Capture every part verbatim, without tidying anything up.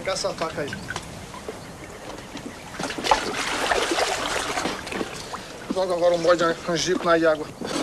Pega essa faca aí. Joga agora um bode de angico na água.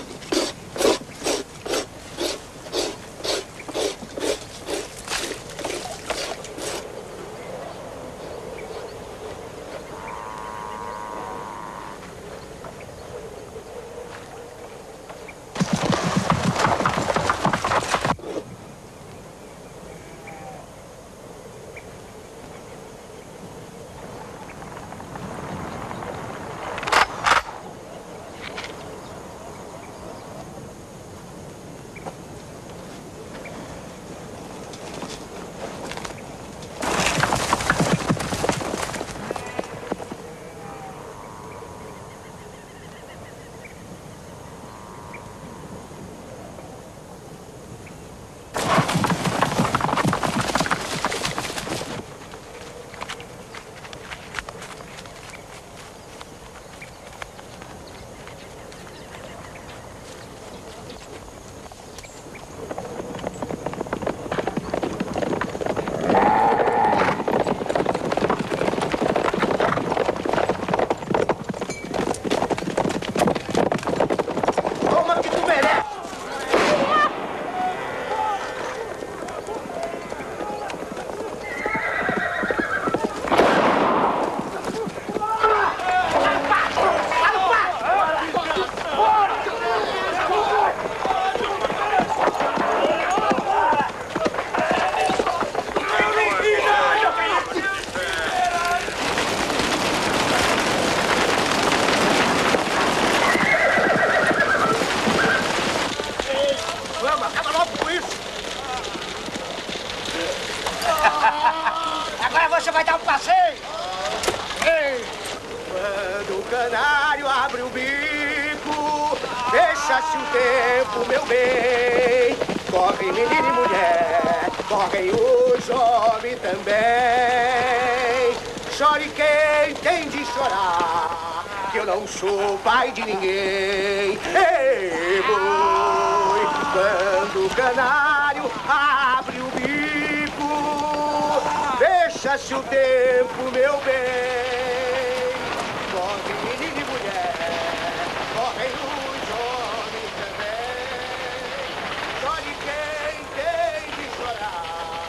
Agora você vai dar um passeio! Ei! Quando o canário abre o bico, deixa-se o tempo, meu bem. Correm menino e mulher, correm os homens também. Chore quem tem de chorar, que eu não sou pai de ninguém. Ei, boi, quando o canário abre o bico, deixa-se o tempo, meu bem. Corre menino e mulher, correm os homens também. Chore quem tem de chorar.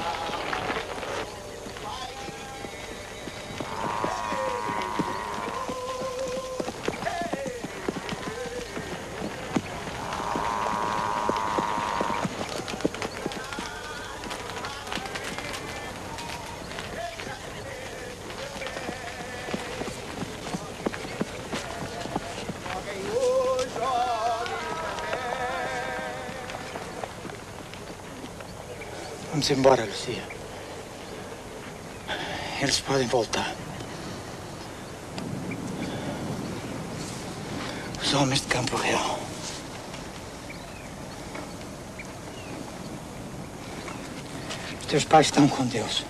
Vamos embora, Lucia. Eles podem voltar. Os homens de Campo Real. Os teus pais estão com Deus.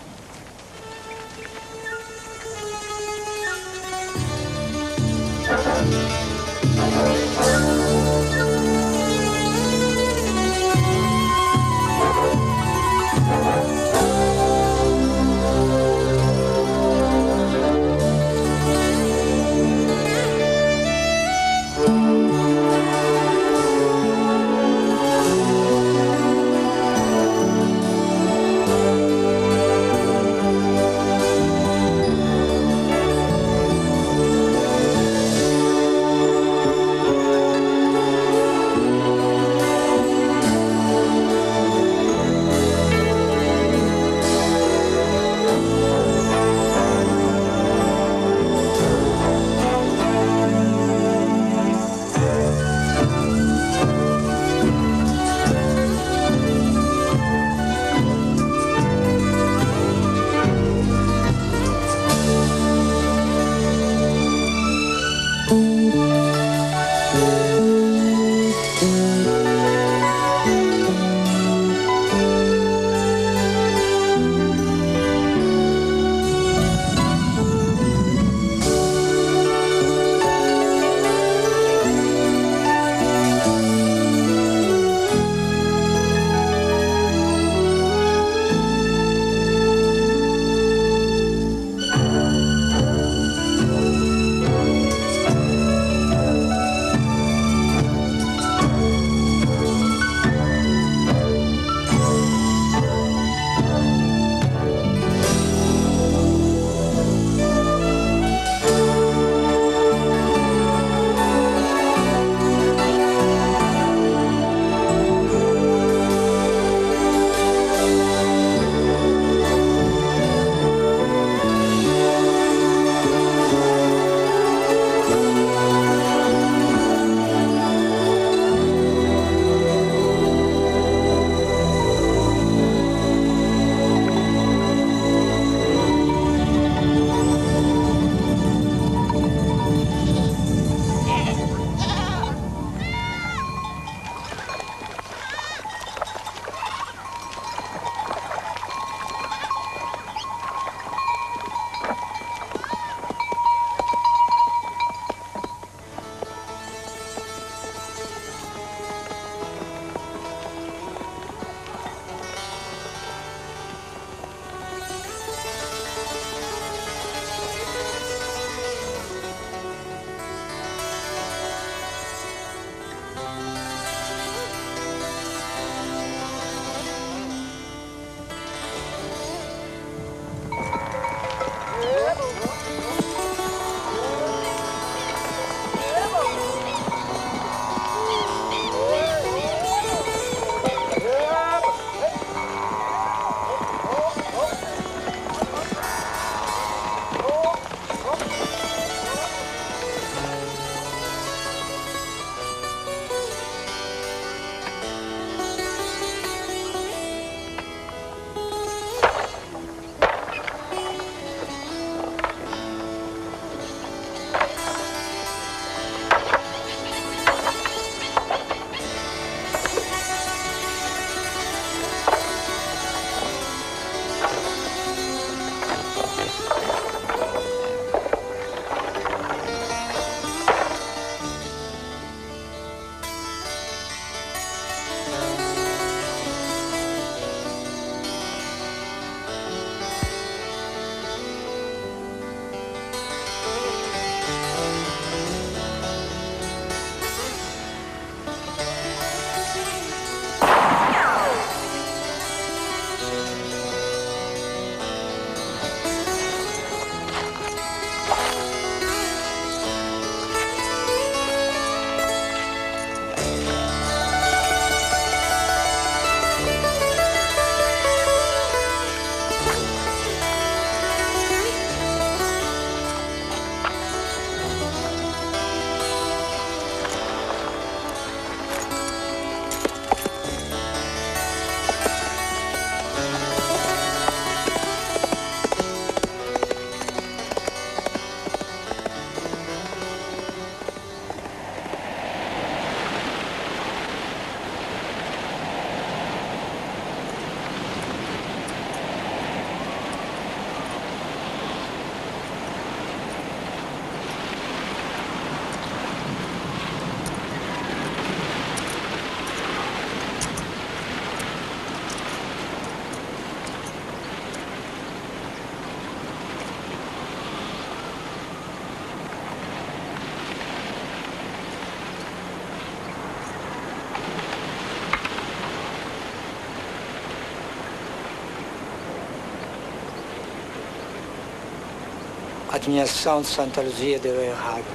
A administração de Santa Luzia deu errado.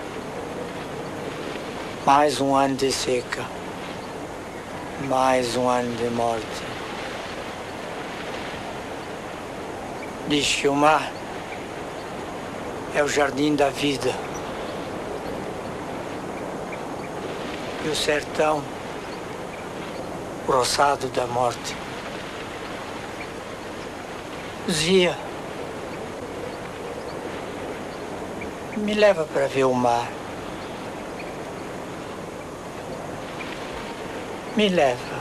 Mais um ano de seca. Mais um ano de morte. Diz que o mar é o jardim da vida. E o sertão, o roçado da morte. Zia, me leva para ver o mar. Me leva.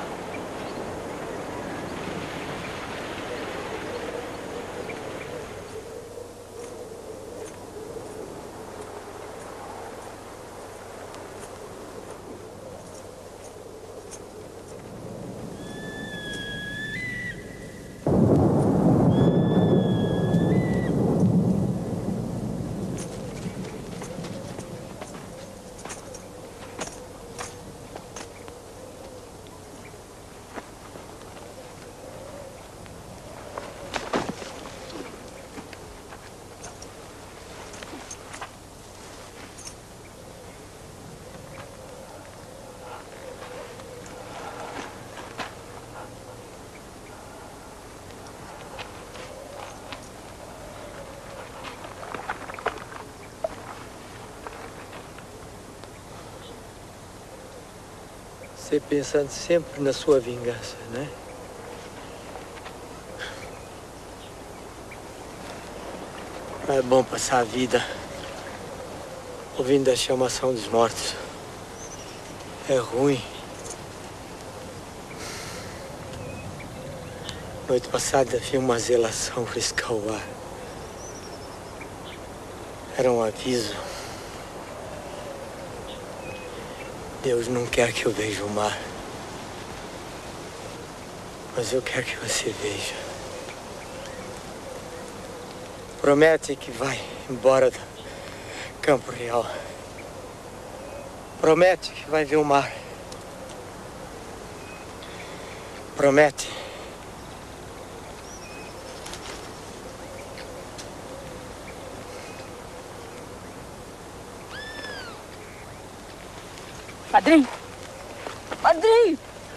Você pensando sempre na sua vingança, né? Não é bom passar a vida ouvindo a chamação dos mortos. É ruim. Noite passada vi uma zelação riscar o ar. Era um aviso. Deus não quer que eu veja o mar. Mas eu quero que você veja. Promete que vai embora do Campo Real. Promete que vai ver o mar. Promete. Padrinho! Padrinho!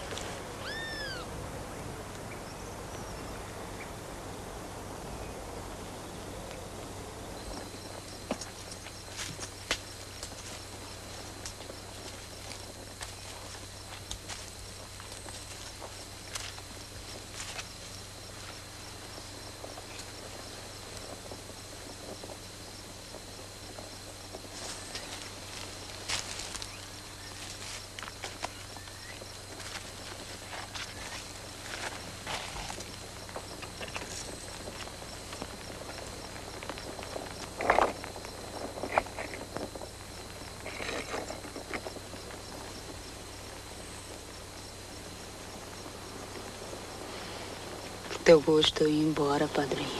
Teu gosto eu ir embora, padrinho.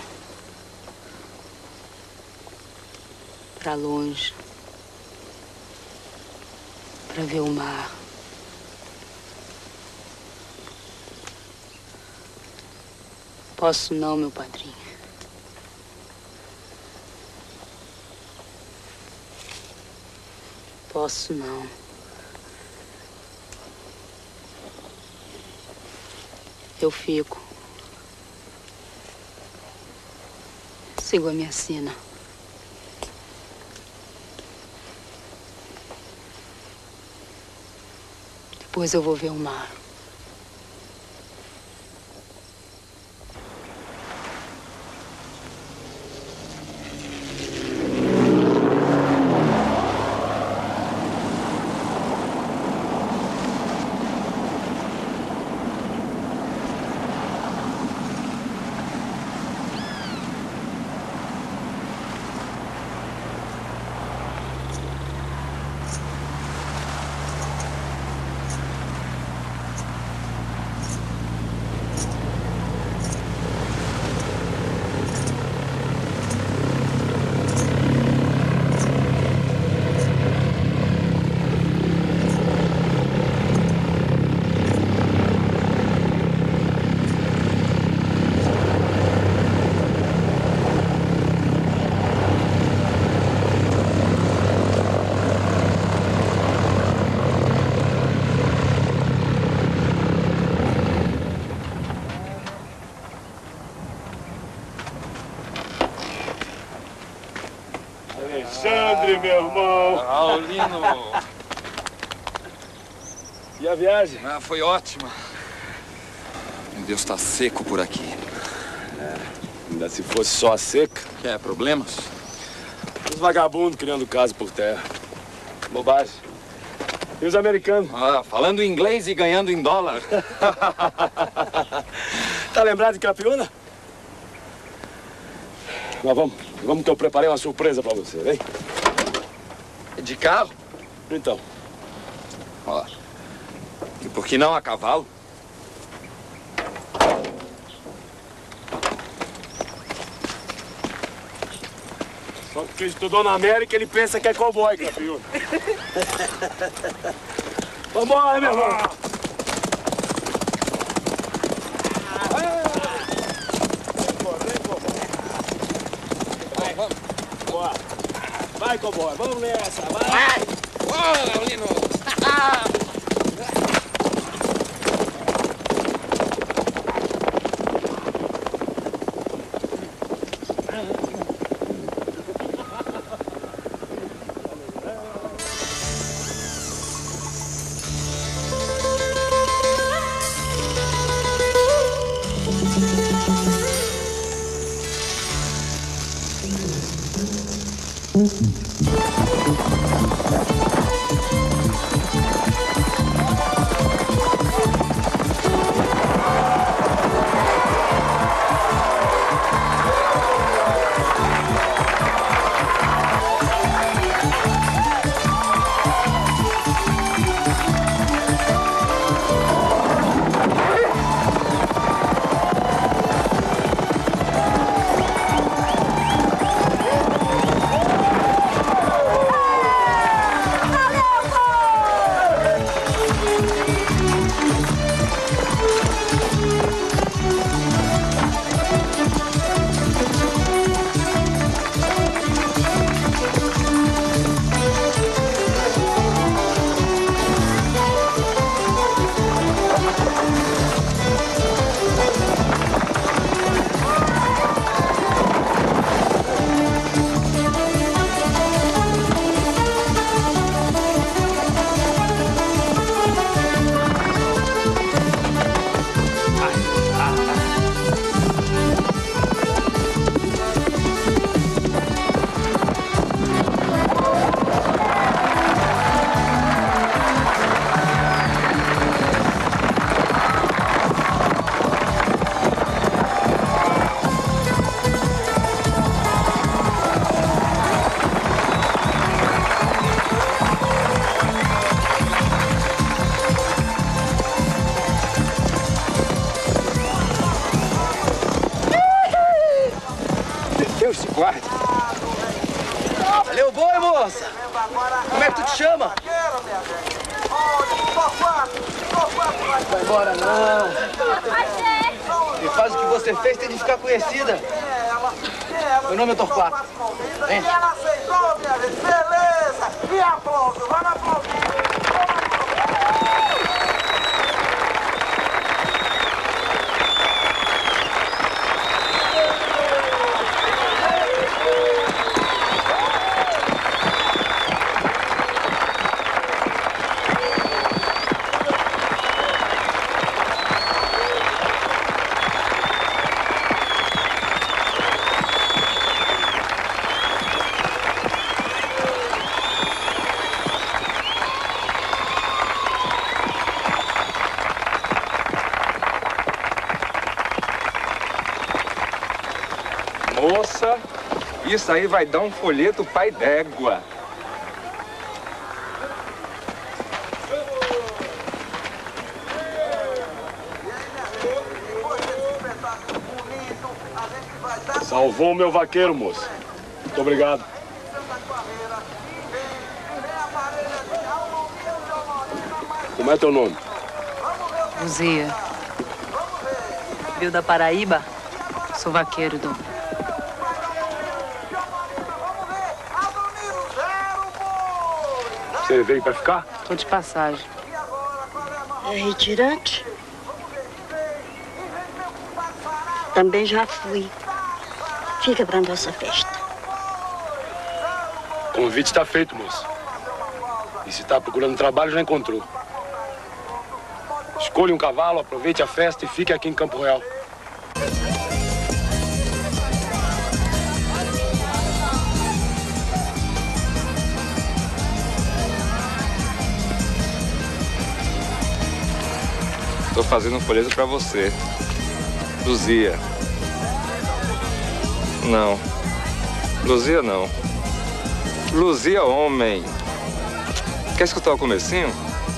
Pra longe. Pra ver o mar. Posso não, meu padrinho. Posso não. Eu fico. Sigo a minha sina. Depois eu vou ver o mar. Paulino. E a viagem? Ah, foi ótima. Meu Deus, tá seco por aqui. É, ainda se fosse só a seca. Quer problemas? Os vagabundos criando casa por terra. Bobagem. E os americanos? Ah, falando inglês e ganhando em dólar. Tá lembrado de Capiúna? Mas vamos, vamos que eu preparei uma surpresa pra você, vem? De carro? Então. Ó. E por que não a cavalo? Só porque estudou na América, ele pensa que é cowboy, Capiúna. Vambora, meu irmão! Vai, cowboy, vamos nessa, vai! Vai! Bora, Paulino! Deus te guarde. Valeu, boi, moça. Como é que tu te chama? Vai embora, não. E faz o que você fez, tem de ficar conhecida. Meu nome é Torquato. Vem. Ela aceitou, minha gente. Beleza. E aplauso. Vamos aplaudir. Moça, isso aí vai dar um folheto pai d'égua. Salvou o meu vaqueiro, moço. Muito obrigado. Como é teu nome? Luzia. Veio da Paraíba? Sou vaqueiro, Dom. Você veio pra ficar? Tô de passagem. É retirante? Também já fui. Fica pra nossa festa. O convite tá feito, moço. se está procurando trabalho, já encontrou. Escolha um cavalo, aproveite a festa e fique aqui em Campo Real. Tô fazendo um folheto pra você. Luzia. Não. Luzia não. Luzia homem. Quer escutar o comecinho?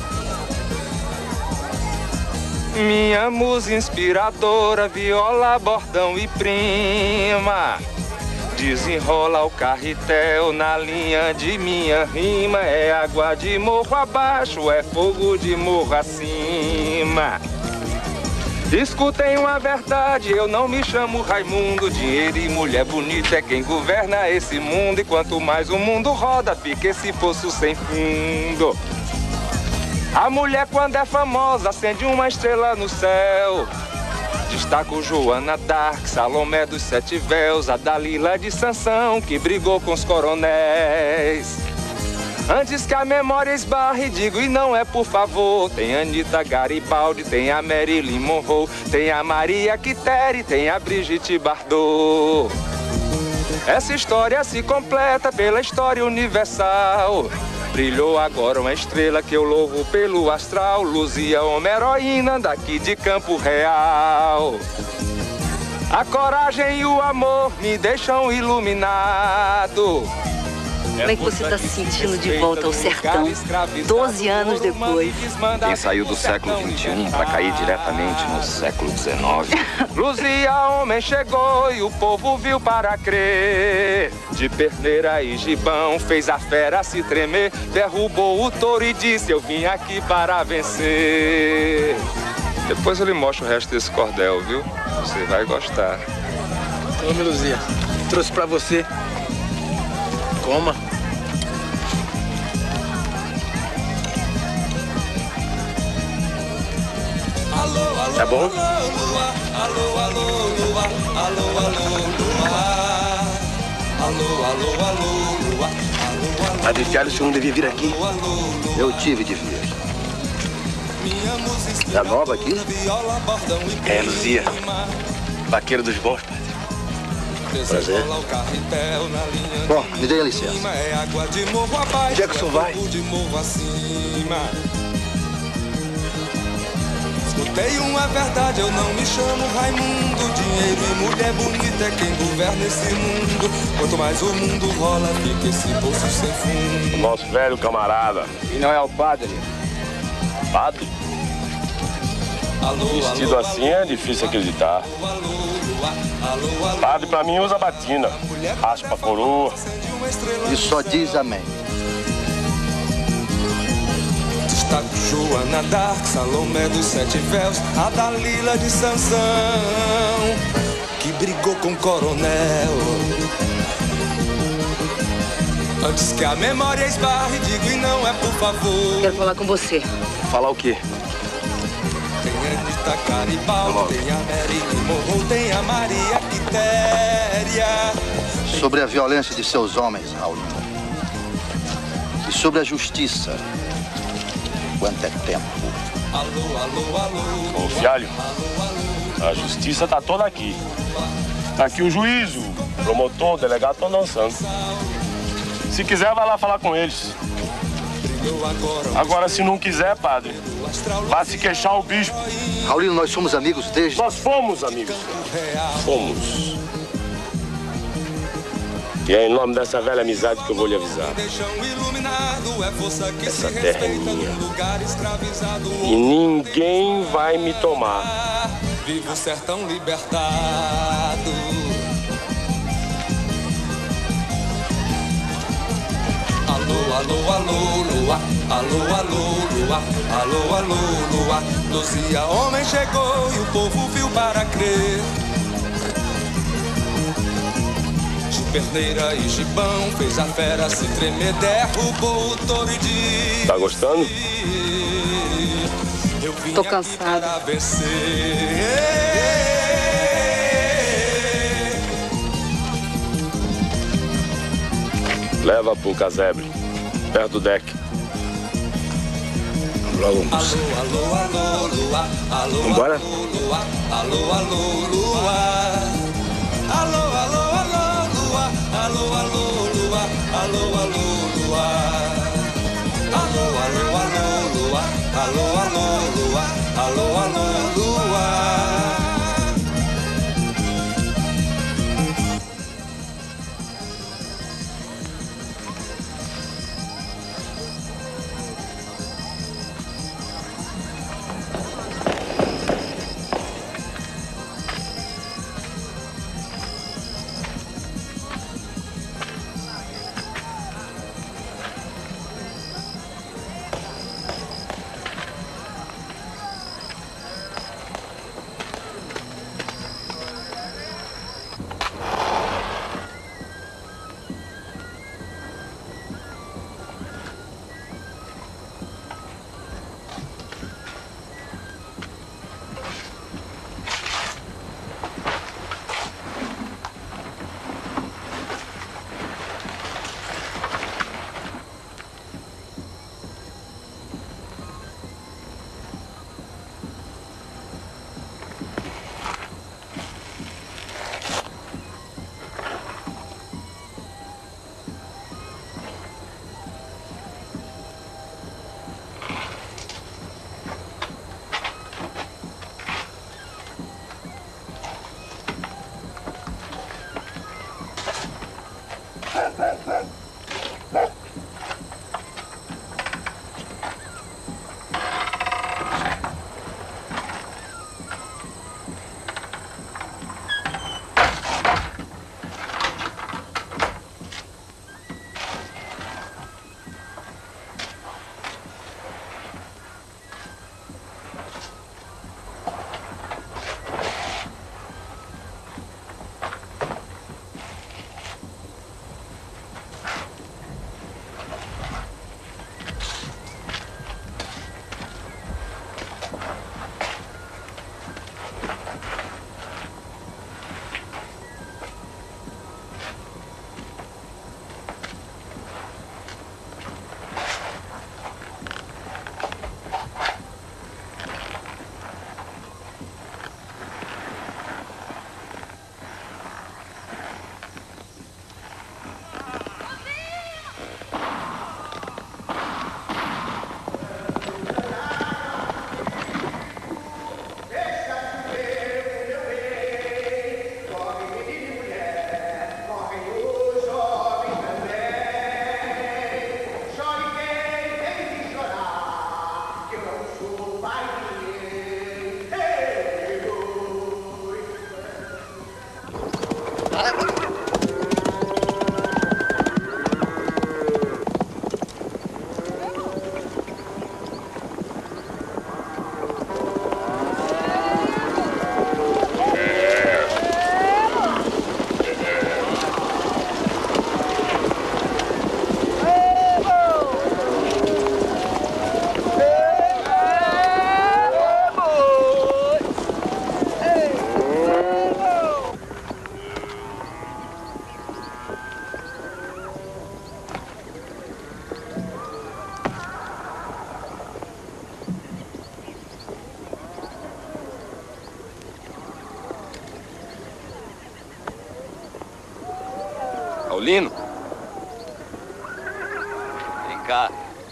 Minha musa inspiradora, viola, bordão e prima. Desenrola o carretel na linha de minha rima. É água de morro abaixo, é fogo de morro acima. Escutem uma verdade, eu não me chamo Raimundo. Dinheiro e mulher bonita é quem governa esse mundo. E quanto mais o mundo roda, fica esse poço sem fundo. A mulher, quando é famosa, acende uma estrela no céu. Destaco Joana d'Arc, Salomé dos Sete Véus, a Dalila de Sansão, que brigou com os coronéis. Antes que a memória esbarre, digo e não é por favor. Tem Anitta Garibaldi, tem a Marilyn Monroe, tem a Maria Quitéria, tem a Brigitte Bardot. Essa história se completa pela história universal. Brilhou agora uma estrela que eu louvo pelo astral. Luzia, uma heroína daqui de Campo Real. A coragem e o amor me deixam iluminado. Como é que você está se sentindo de volta ao sertão, doze anos depois? Quem saiu do século vinte e um para cair diretamente no século dezenove. Luzia, homem chegou e o povo viu para crer. De perneira e gibão fez a fera se tremer. Derrubou o touro e disse, eu vim aqui para vencer. Depois eu lhe mostro o resto desse cordel, viu? Você vai gostar. Tome, Luzia. Trouxe pra você. Coma. É bom? Alô, alô, lua, alô, alô, lua. Alô, alô, alô, lua. Padre Fialho, o senhor não devia vir aqui. Eu tive de vir. É nova aqui? É, Luzia. Vaqueiro dos bons, padre. Prazer. Bom, me dê a licença. Onde é que o senhor vai? Escutei uma verdade, eu não me chamo Raimundo. Dinheiro e mulher bonita é quem governa esse mundo. Quanto mais o mundo rola, fica esse poço sem fundo. O nosso velho camarada. E não é o padre? Padre? Alô, Vestido alô, assim é difícil acreditar. Padre pra mim usa batina, raspa a coroa. E só diz amém. Destaco Joana d'Arc, Salomé dos Sete Véus, a Dalila de Sansão, que brigou com o coronel. Antes que a memória esbarre, digo e não é por favor. Quero falar com você. Falar o quê? Tem Anitta Garibaldi, tem a Marilyn Monroe, tem a Maria Quitéria. Sobre a violência de seus homens, Raulino. E sobre a justiça. Quanto é tempo? Alô, alô, alô. Ô, Fialho, a justiça tá toda aqui. Tá aqui o juiz, o promotor, o delegado estão dançando. Se quiser, vai lá falar com eles. Agora, se não quiser, padre, vá se queixar ao bispo. Raulino, nós somos amigos desde... Nós fomos amigos. Fomos. E é em nome dessa velha amizade que eu vou lhe avisar. Essa terra é minha. E ninguém vai me tomar. Viva o sertão libertado. Alô, alô, alô, lua. Alô, alô, lua. Alô, alô, lua. Luzia, homem chegou e o povo viu para crer. Perneira e gibão fez a fera se tremer, derrubou o touro e disse... Tá gostando? Eu vim Tô cansada. para vencer. Leva pro casebre, perto do deck. Logo, moça. Alô, alô, lua, alô, Vambora? lua, alô, alô, lua. Alô, alô, alô, lua, alô, alô, lua, alô, alô, lua. Alô, alô, alô, lua, alô, alô, lua, alô, alô, lua. Paulino? Vem cá.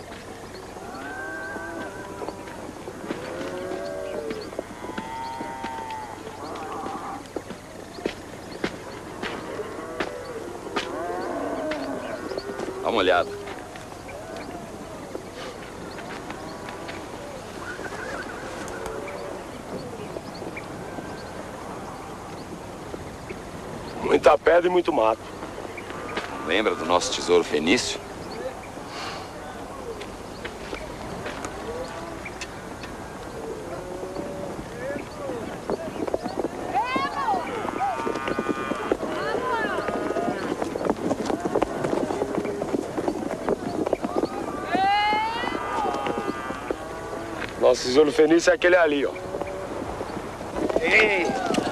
Dá uma olhada. Muita pedra e muito mato. Lembra do nosso tesouro fenício? Nosso tesouro fenício é aquele ali, ó. Ei!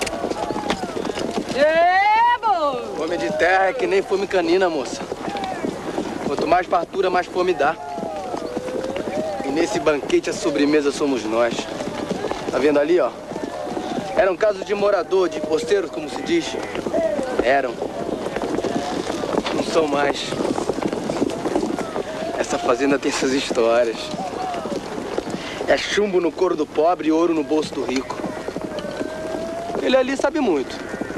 Fome de terra é que nem fome canina, moça. Quanto mais fartura, mais fome dá. E nesse banquete a sobremesa somos nós. Tá vendo ali, ó? Era um caso de morador, de posteiros, como se diz. Eram. Não são mais. Essa fazenda tem essas histórias. É chumbo no couro do pobre e ouro no bolso do rico. Ele ali sabe muito.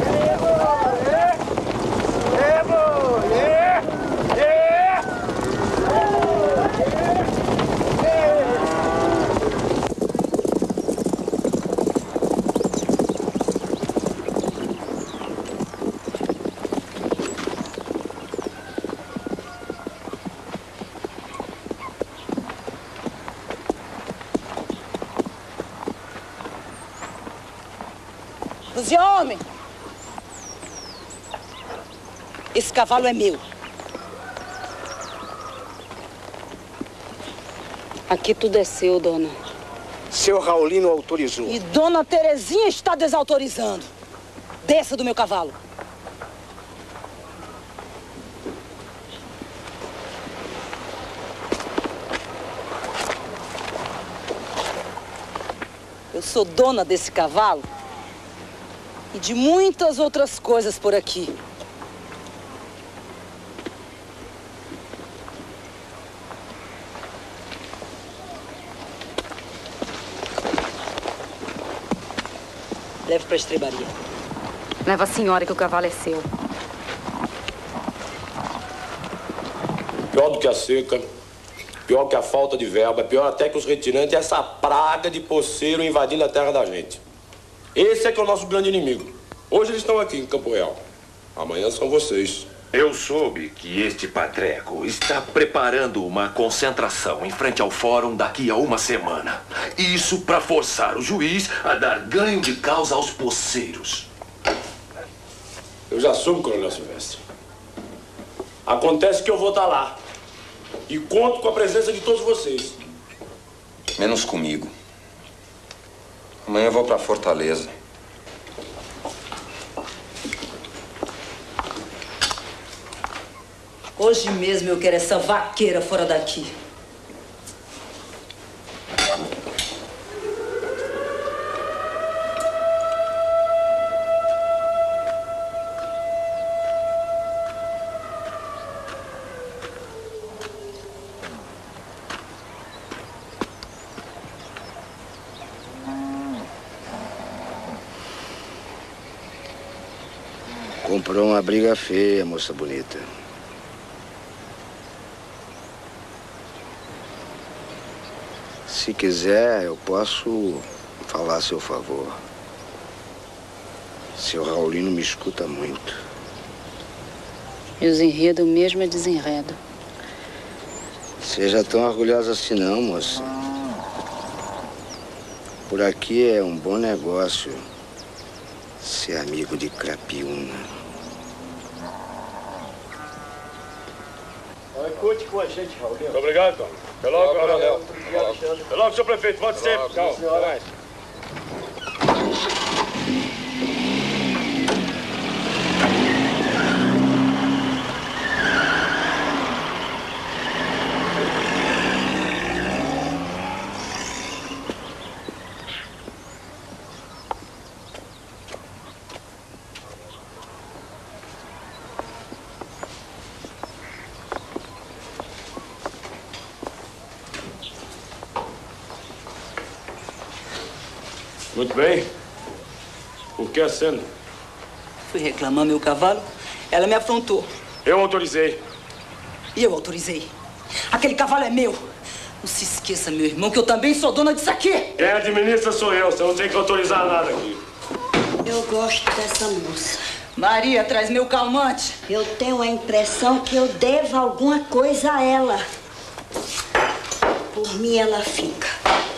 Luzia, homem! Esse cavalo é meu. Aqui tudo é seu, dona. Seu Raulino autorizou. E dona Terezinha está desautorizando. Desça do meu cavalo. Eu sou dona desse cavalo e de muitas outras coisas por aqui. Leve para a estrebaria. Leva a senhora que o cavalo é seu. Pior do que a seca, pior que a falta de verba, pior até que os retirantes, essa praga de poceiro invadindo a terra da gente. Esse é que é o nosso grande inimigo. Hoje eles estão aqui em Campo Real. Amanhã são vocês. Eu soube que este patreco está preparando uma concentração em frente ao fórum daqui a uma semana. Isso para forçar o juiz a dar ganho de causa aos poceiros. Eu já soube, Coronel Silvestre. Acontece que eu vou estar lá. E conto com a presença de todos vocês. Menos comigo. Amanhã eu vou para Fortaleza. Hoje mesmo eu quero essa vaqueira fora daqui. Comprou uma briga feia, moça bonita. Se quiser, eu posso falar a seu favor. Seu Raulino me escuta muito. E os enredos mesmo é desenredo. Seja tão orgulhosa assim não, moça. Por aqui é um bom negócio ser amigo de Crapiúna. Curte com a gente, Raul. Muito obrigado, Tom. Até logo, Coronel. Até logo, senhor prefeito. Volte sempre. Tchau. Até mais. Muito bem. Por que a cena? Fui reclamar meu cavalo, ela me afrontou. Eu autorizei. E eu autorizei. Aquele cavalo é meu. Não se esqueça, meu irmão, que eu também sou dona disso aqui. Quem administra sou eu. Você não tem que autorizar nada aqui. Eu gosto dessa moça. Maria, traz meu calmante. Eu tenho a impressão que eu devo alguma coisa a ela. Por mim, ela fica.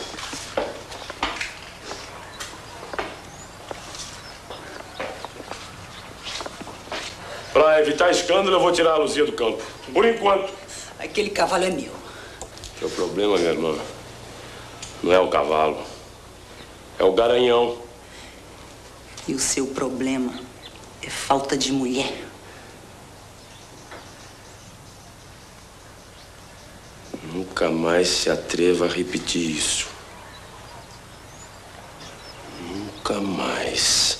Para evitar escândalo, eu vou tirar a Luzia do campo. Por enquanto. Aquele cavalo é meu. Seu problema, minha irmã, não é o cavalo. É o garanhão. E o seu problema é falta de mulher. Não Nunca mais se atreva a repetir isso. Nunca mais.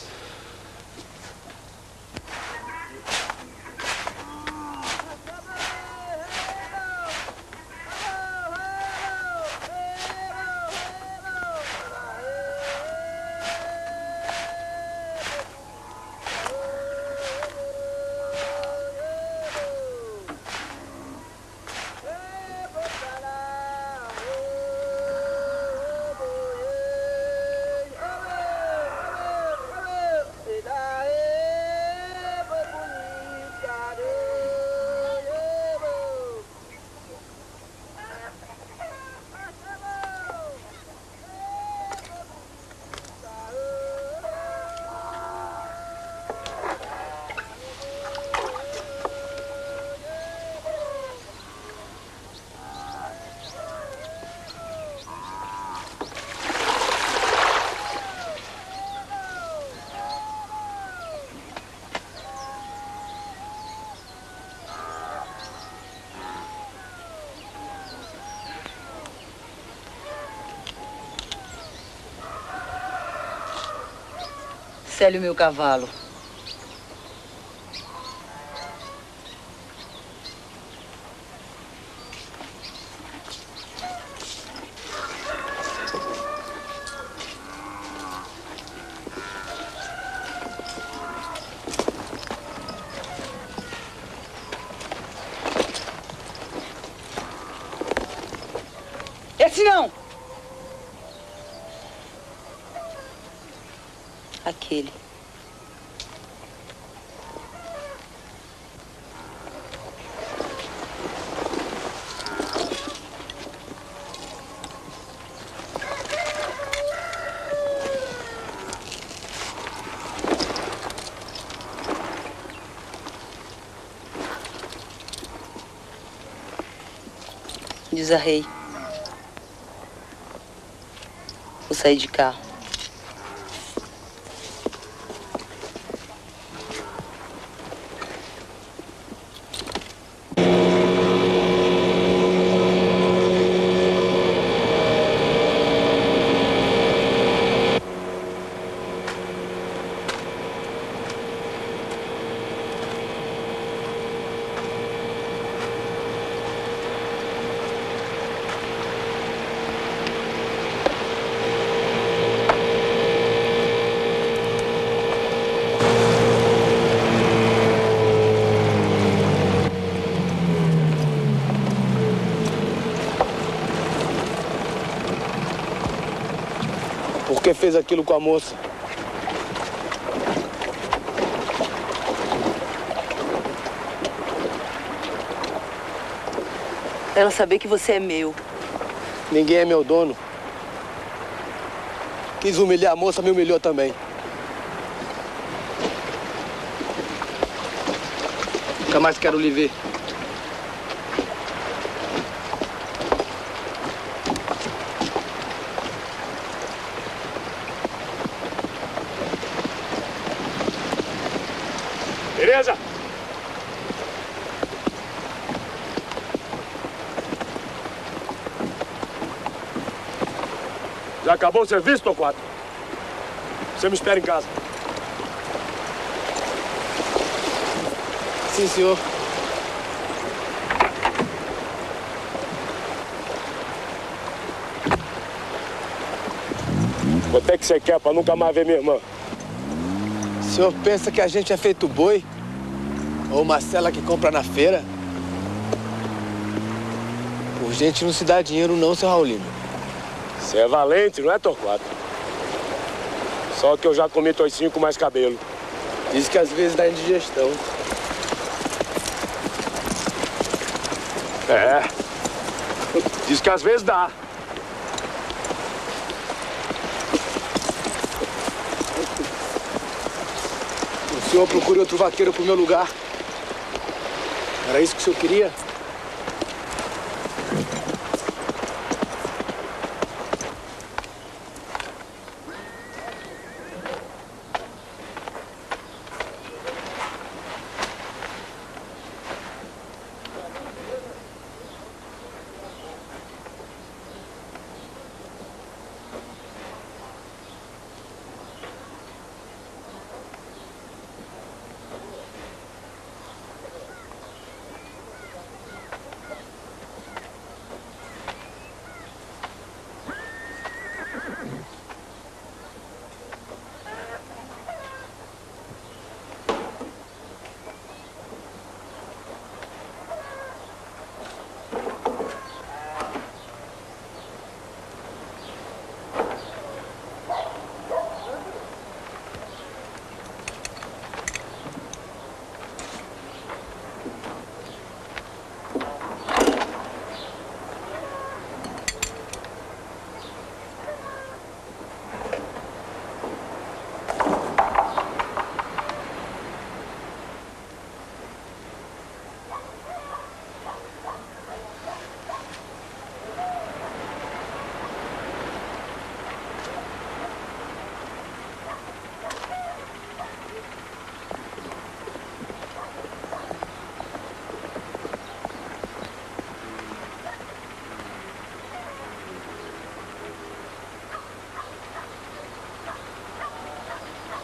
Célio, meu cavalo. Esse não! Aquele. Desarrei. Vou sair de carro. Por que fez aquilo com a moça? Pra ela saber que você é meu. Ninguém é meu dono. Quis humilhar a moça, me humilhou também. Nunca mais quero lhe ver. Tereza! Já acabou o serviço, Torquato? Você me espera em casa. Sim, senhor. Quanto é que você quer pra nunca mais ver minha irmã? O senhor pensa que a gente é feito boi? Ou uma cela que compra na feira? Por gente não se dá dinheiro não, seu Raulino. Você é valente, não é, Torquato? Só que eu já comi toicinho com mais cabelo. Diz que às vezes dá indigestão. É. Diz que às vezes dá. O senhor procure outro vaqueiro pro meu lugar. Era isso que o senhor queria?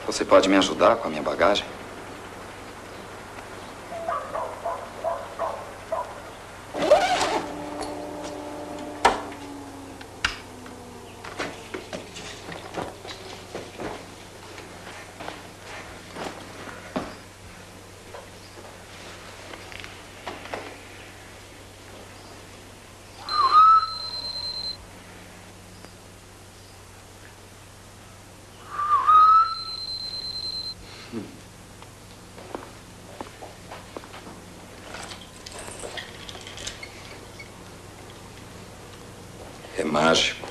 Você pode me ajudar com a minha bagagem? É mágico.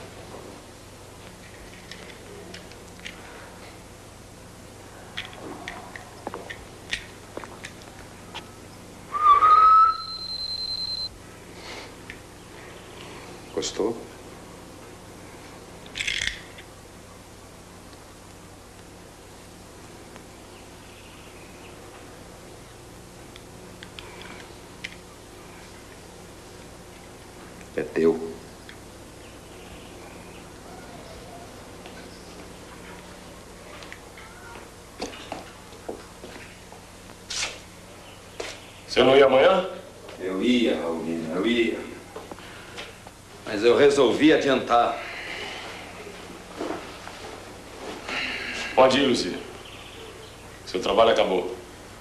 Gostou? É teu. Você não ia amanhã? Eu ia, Raulino, eu ia. Mas eu resolvi adiantar. Pode ir, Luzia. Seu trabalho acabou.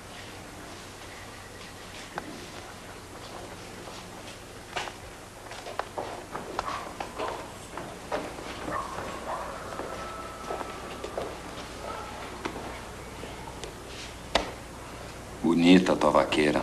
Bonita a tua vaqueira.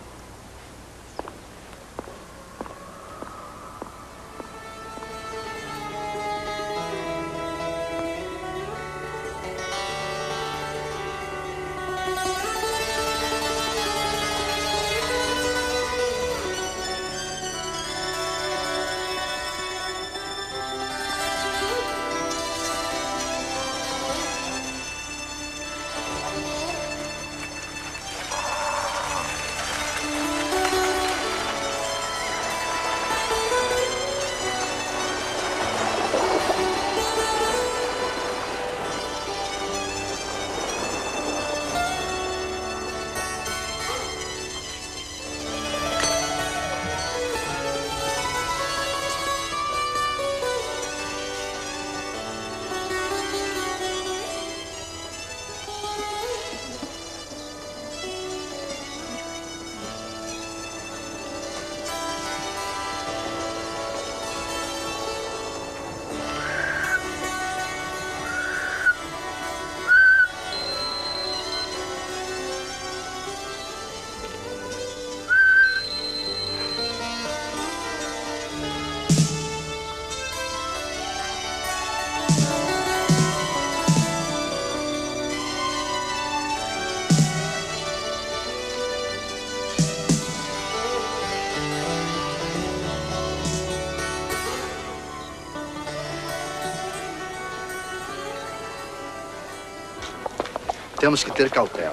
Temos que ter cautela.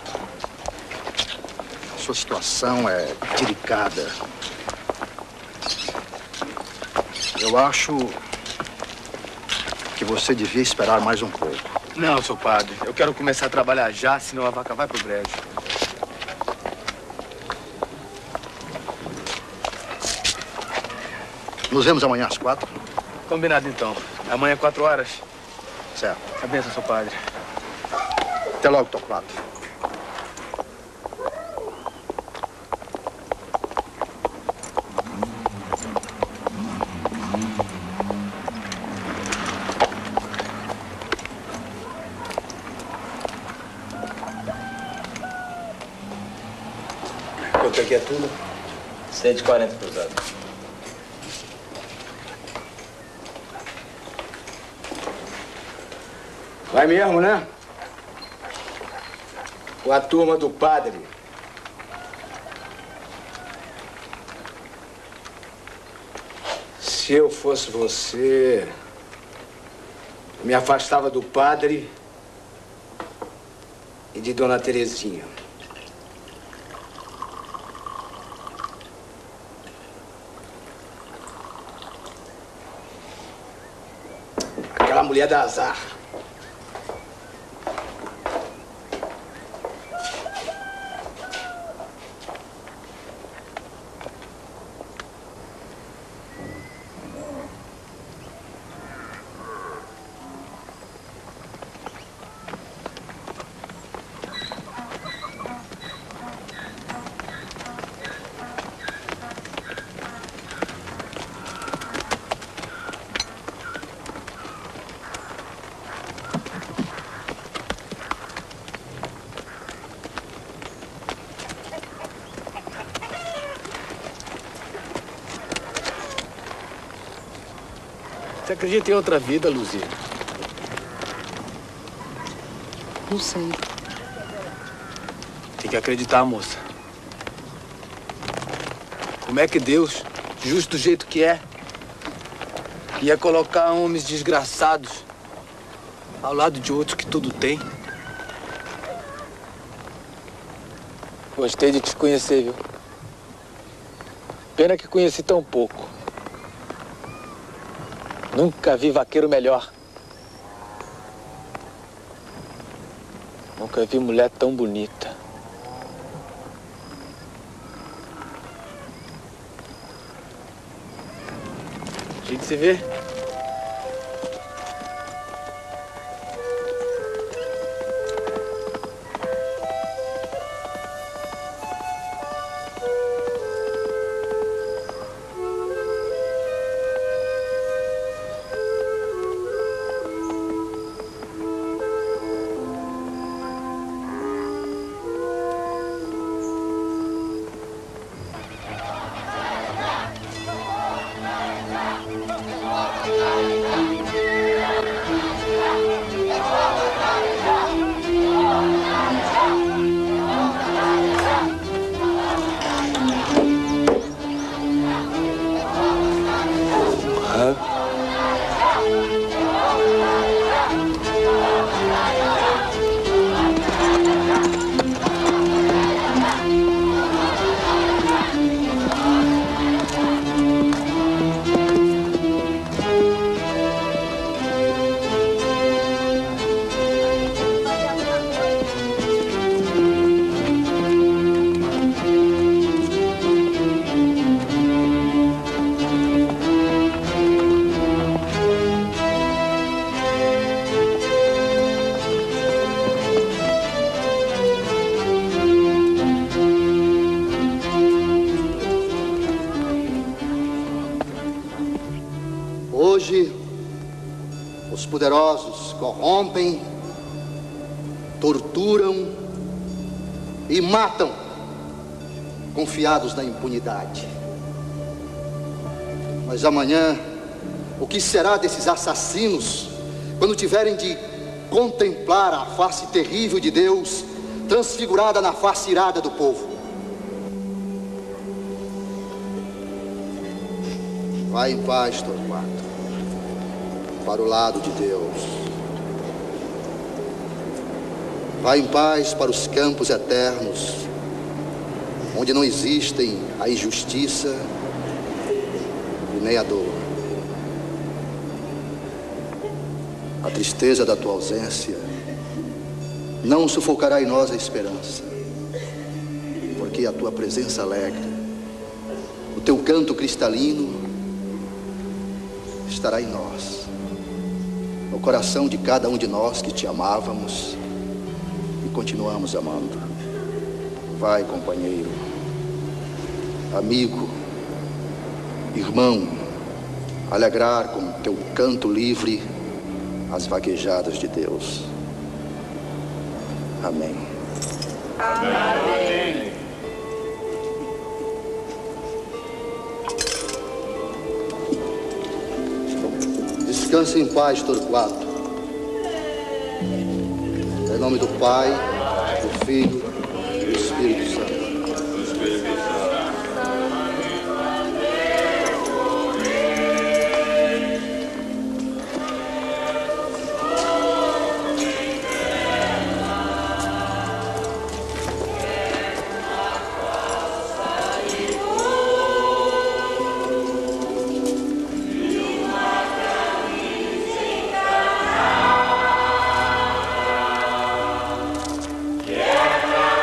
Sua situação é delicada. Eu acho que você devia esperar mais um pouco. Não, seu padre. Eu quero começar a trabalhar já, senão a vaca vai pro brejo. Nos vemos amanhã às quatro? Combinado, então. Amanhã, quatro horas. Certo. A benção, seu padre. Até logo, Torquato. Quanto aqui é tudo? cento e quarenta cruzado. Vai mesmo, né? Com a turma do padre. Se eu fosse você, me afastava do padre e de Dona Terezinha. Aquela mulher dá azar. Você acredita em outra vida, Luzia? Não sei. Tem que acreditar, moça. Como é que Deus, justo do jeito que é, ia colocar homens desgraçados ao lado de outros que tudo tem? Gostei de te conhecer, viu? Pena que conheci tão pouco. Nunca vi vaqueiro melhor. Nunca vi mulher tão bonita. A gente se vê. Hoje, os poderosos corrompem, torturam e matam, confiados na impunidade. Mas amanhã, o que será desses assassinos quando tiverem de contemplar a face terrível de Deus transfigurada na face irada do povo? Vai em paz, Torquato, para o lado de Deus. Vai em paz para os campos eternos, onde não existem a injustiça e nem a dor. A tristeza da tua ausência não sufocará em nós a esperança, porque a tua presença alegre, o teu canto cristalino estará em nós, no coração de cada um de nós que te amávamos e continuamos amando. Vai, companheiro, amigo, irmão, alegrar com teu canto livre as vaguejadas de Deus. Amém. Amém. Descanse em paz, Torquato. Em nome do Pai, do Filho e do Espírito Santo. Yeah.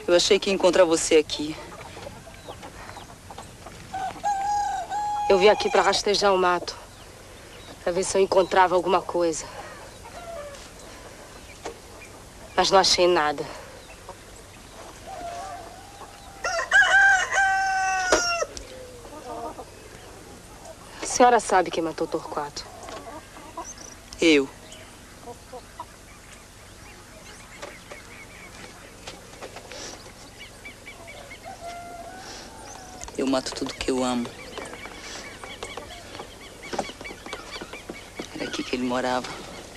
Eu achei que ia encontrar você aqui. Eu vim aqui para rastejar o mato, para ver se eu encontrava alguma coisa. Mas não achei nada. A senhora sabe quem matou Torquato? Eu. Eu mato tudo que eu amo. Era aqui que ele morava.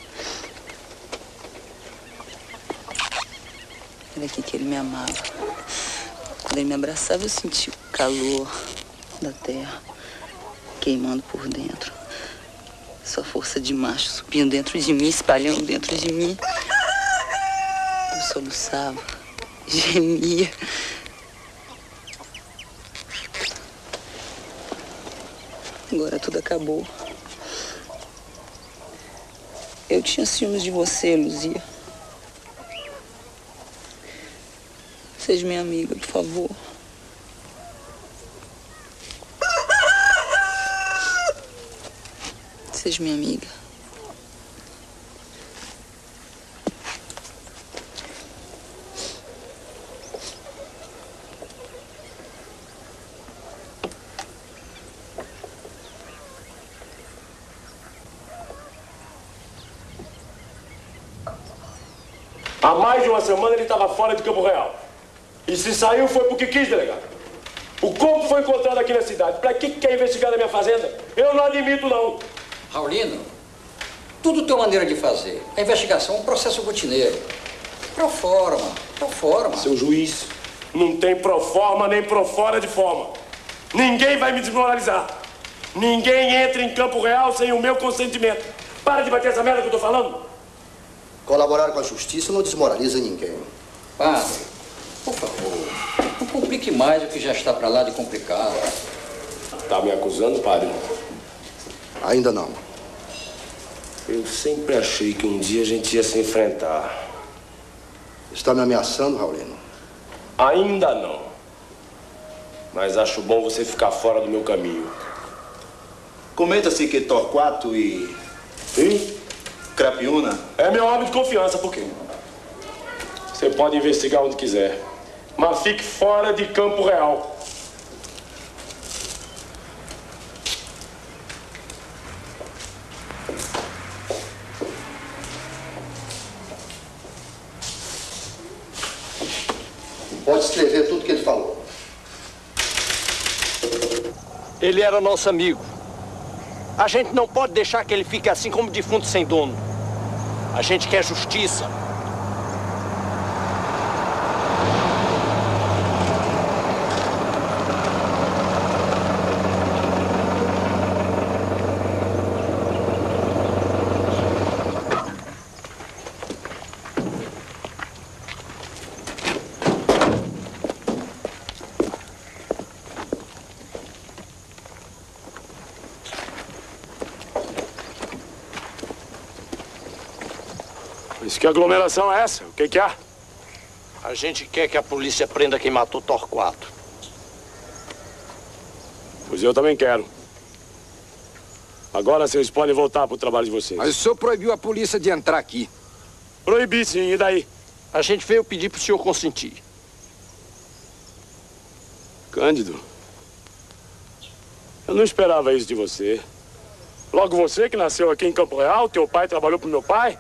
Era aqui que ele me amava. Quando ele me abraçava, eu sentia o calor da terra queimando por dentro. Sua força de macho subindo dentro de mim, espalhando dentro de mim. Eu soluçava, gemia. Agora tudo acabou. Eu tinha ciúmes de você, Luzia. Seja minha amiga, por favor. Seja minha amiga. Há mais de uma semana ele estava fora de Campo Real. E se saiu foi porque quis, delegado. O corpo foi encontrado aqui na cidade. Pra que quer investigar na minha fazenda? Eu não admito, não. Raulino, tudo tem uma maneira de fazer. A investigação é um processo rotineiro. Proforma, proforma. Seu juiz, não tem proforma nem profora de forma. Ninguém vai me desmoralizar. Ninguém entra em Campo Real sem o meu consentimento. Para de bater essa merda que eu tô falando. Colaborar com a justiça não desmoraliza ninguém. Padre, por favor, não complique mais o que já está para lá de complicado. Tá me acusando, padre? Ainda não. Eu sempre achei que um dia a gente ia se enfrentar. Está me ameaçando, Raulino? Ainda não. Mas acho bom você ficar fora do meu caminho. Comenta-se que Torquato e... E? Crapiúna? É meu homem de confiança, por quê? Você pode investigar onde quiser. Mas fique fora de Campo Real. Pode escrever tudo que ele falou. Ele era nosso amigo. A gente não pode deixar que ele fique assim como defunto sem dono. A gente quer justiça. Mas que aglomeração é essa? O que que há? A gente quer que a polícia prenda quem matou Torquato. Pois eu também quero. Agora vocês podem voltar para o trabalho de vocês. Mas o senhor proibiu a polícia de entrar aqui. Proibi, sim. E daí? A gente veio pedir para o senhor consentir. Cândido, eu não esperava isso de você. Logo você que nasceu aqui em Campo Real, teu pai trabalhou pro meu pai.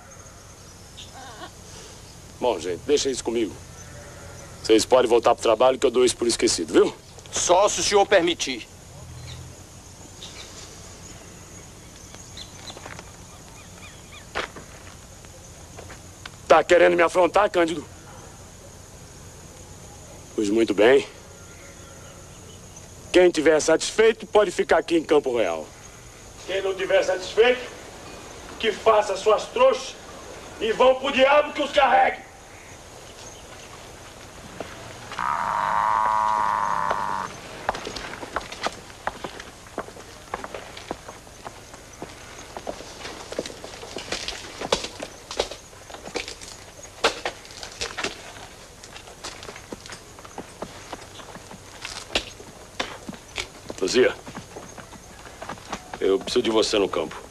Bom, gente, deixa isso comigo. Vocês podem voltar pro trabalho que eu dou isso por esquecido, viu? Só se o senhor permitir. Tá querendo me afrontar, Cândido? Pois muito bem. Quem tiver satisfeito pode ficar aqui em Campo Real. Quem não tiver satisfeito, que faça suas trouxas e vão pro diabo que os carregue. Luzia, eu preciso de você no campo.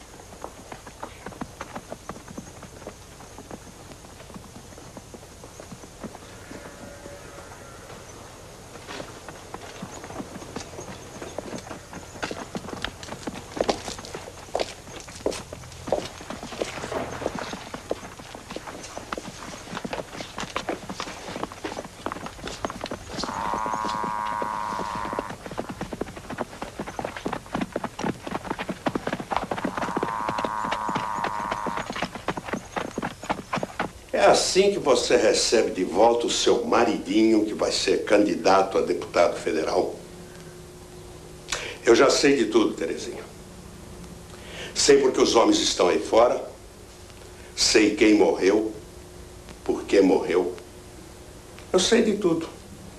É assim que você recebe de volta o seu maridinho que vai ser candidato a deputado federal? Eu já sei de tudo, Terezinha. Sei porque os homens estão aí fora. Sei quem morreu, por que morreu. Eu sei de tudo.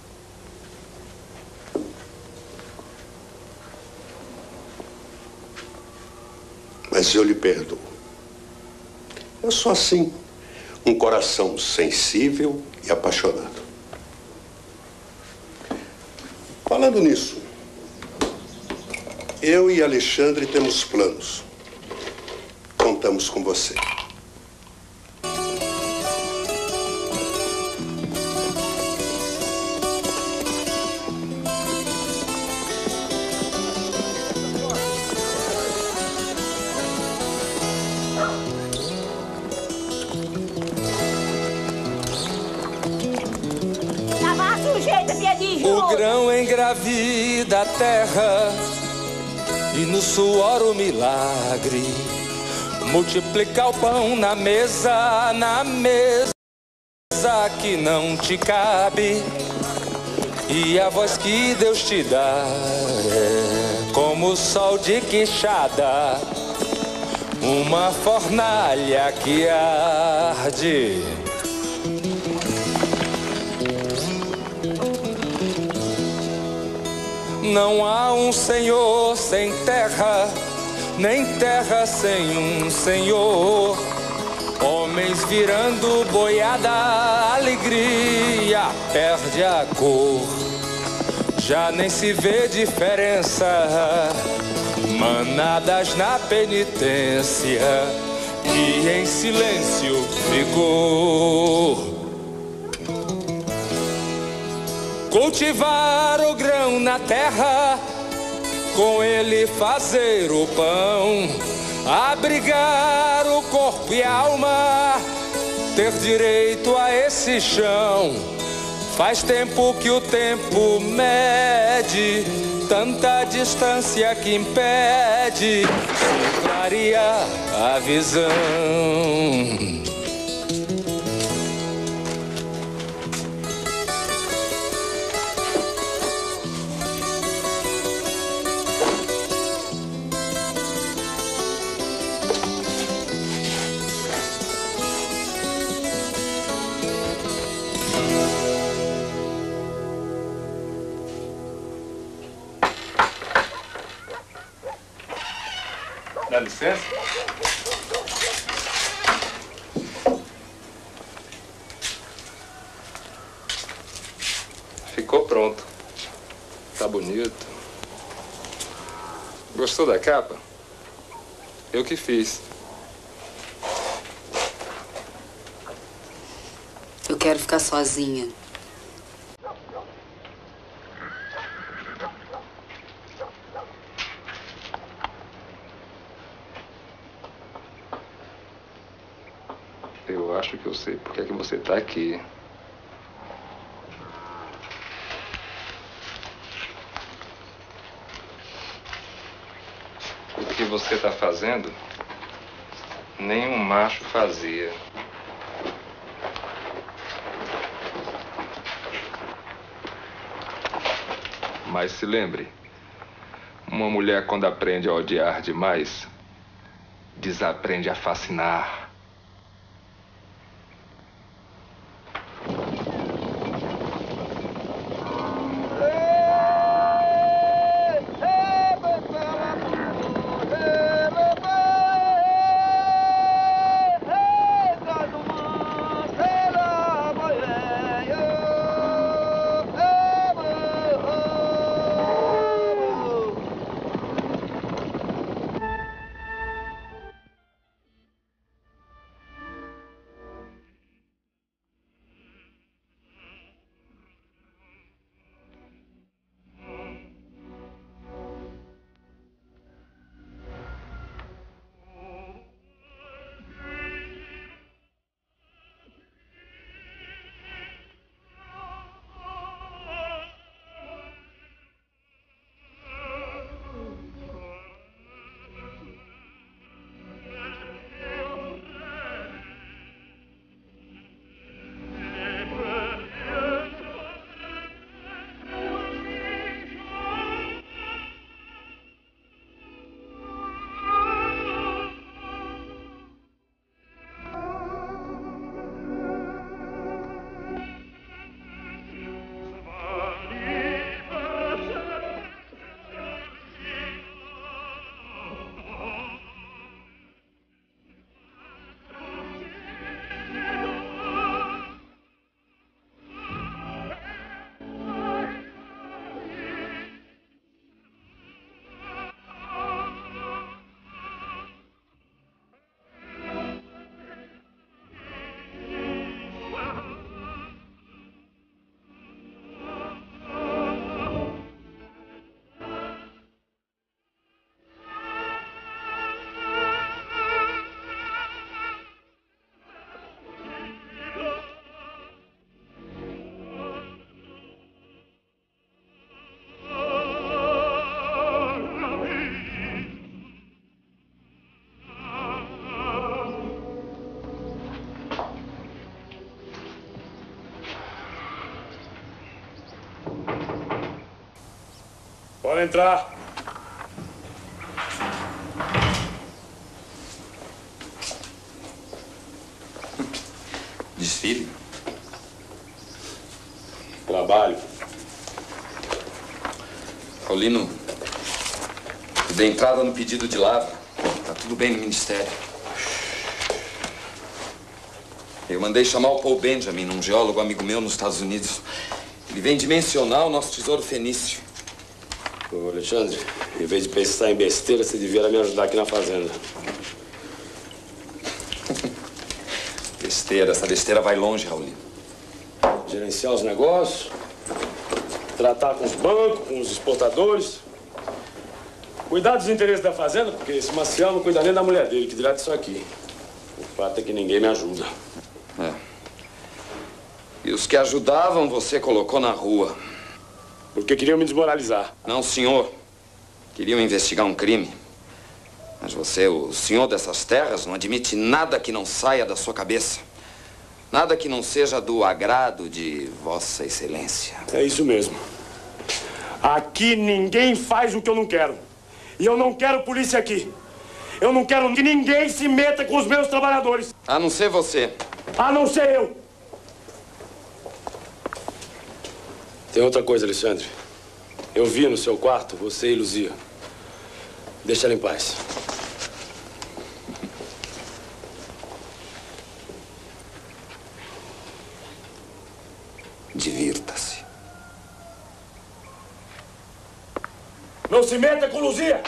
Mas eu lhe perdoo. Eu sou assim. Um coração sensível e apaixonado. Falando nisso, eu e Alexandre temos planos. Contamos com você. O grão engravida a terra e no suor o milagre multiplica o pão na mesa, na mesa que não te cabe. E a voz que Deus te dá é como o sol de Quixada, uma fornalha que arde. Não há um senhor sem terra, nem terra sem um senhor. Homens virando boiada, alegria perde a cor. Já nem se vê diferença, manadas na penitência, que em silêncio ficou. Cultivar o grão na terra, com ele fazer o pão, abrigar o corpo e a alma, ter direito a esse chão. Faz tempo que o tempo mede tanta distância que impede se clarear a visão. Dá licença? Ficou pronto. Tá bonito. Gostou da capa? Eu que fiz. Eu quero ficar sozinha. Eu acho que eu sei porque é que você tá aqui. O que você tá fazendo, nenhum macho fazia. Mas se lembre, uma mulher quando aprende a odiar demais, desaprende a fascinar. Pode entrar. Desfile. Trabalho. Paulino, eu dei entrada no pedido de lavra. Tá tudo bem no ministério. Eu mandei chamar o Paul Benjamin, um geólogo amigo meu nos Estados Unidos. Ele vem dimensionar o nosso tesouro fenício. Ô, Alexandre, em vez de pensar em besteira, você devia me ajudar aqui na fazenda. Besteira, essa besteira vai longe, Raulino. Gerenciar os negócios, tratar com os bancos, com os exportadores. Cuidar dos interesses da fazenda, porque esse Maciel não cuida nem da mulher dele, que dirá disso aqui. O fato é que ninguém me ajuda. É. E os que ajudavam você colocou na rua. Porque queriam me desmoralizar. Não, senhor. Queriam investigar um crime. Mas você, o senhor dessas terras, não admite nada que não saia da sua cabeça. Nada que não seja do agrado de Vossa Excelência. É isso mesmo. Aqui ninguém faz o que eu não quero. E eu não quero polícia aqui. Eu não quero que ninguém se meta com os meus trabalhadores. A não ser você. A não ser eu. Tem outra coisa, Alexandre. Eu vi no seu quarto você e Luzia. Deixa ela em paz. Divirta-se. Não se meta com Luzia!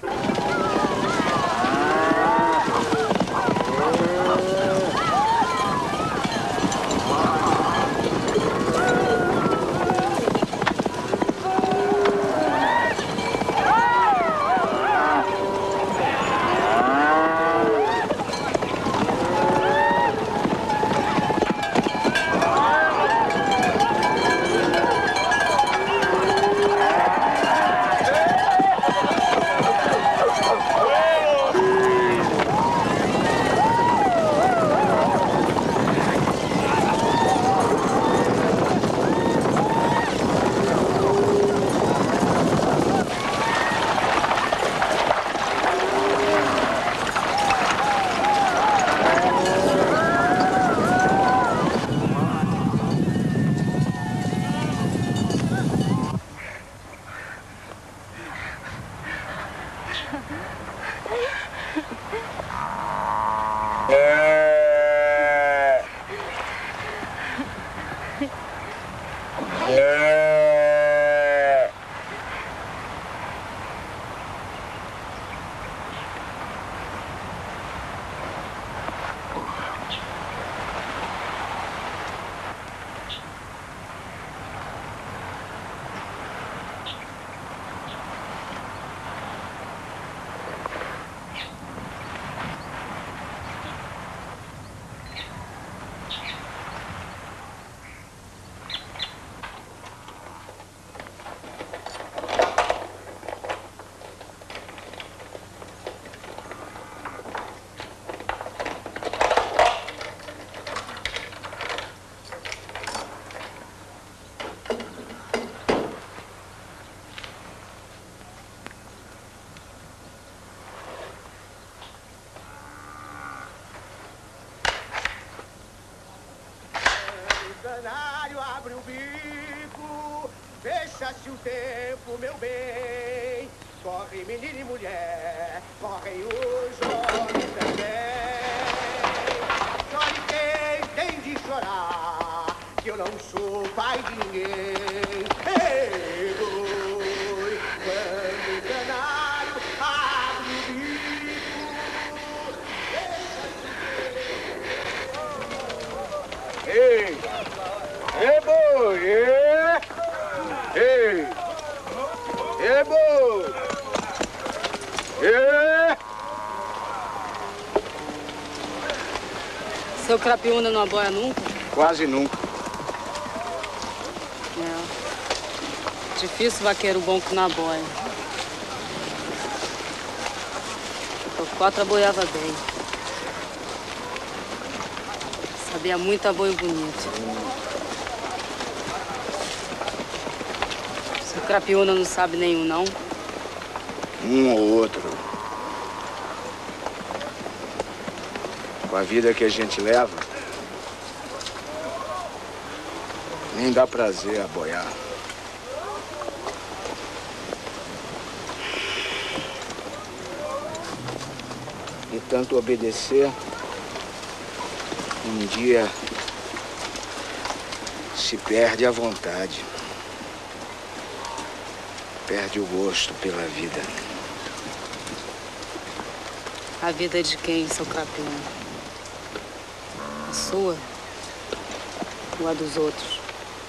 Abre o bico, deixa-se o tempo, meu bem. Corre menina e mulher, correm os jovens também. Chore quem tem de chorar, que eu não sou pai de ninguém. Ei, boi, quando o canário abre o bico, deixa-se o tempo. Ei! Ei, boi! Ei! Ei! Ei, boi! Ei! Seu Crapiúna não aboia nunca? Quase nunca. É. Difícil vaqueiro bom que não aboia. O quatro aboiava bem. Sabia muito aboio bonito. Seu Crapiúna não sabe nenhum, não? Um ou outro. Com a vida que a gente leva, nem dá prazer a boiar. De tanto obedecer, um dia se perde a vontade. Perde o gosto pela vida. A vida de quem, seu Crapiúna? A sua? Ou a dos outros?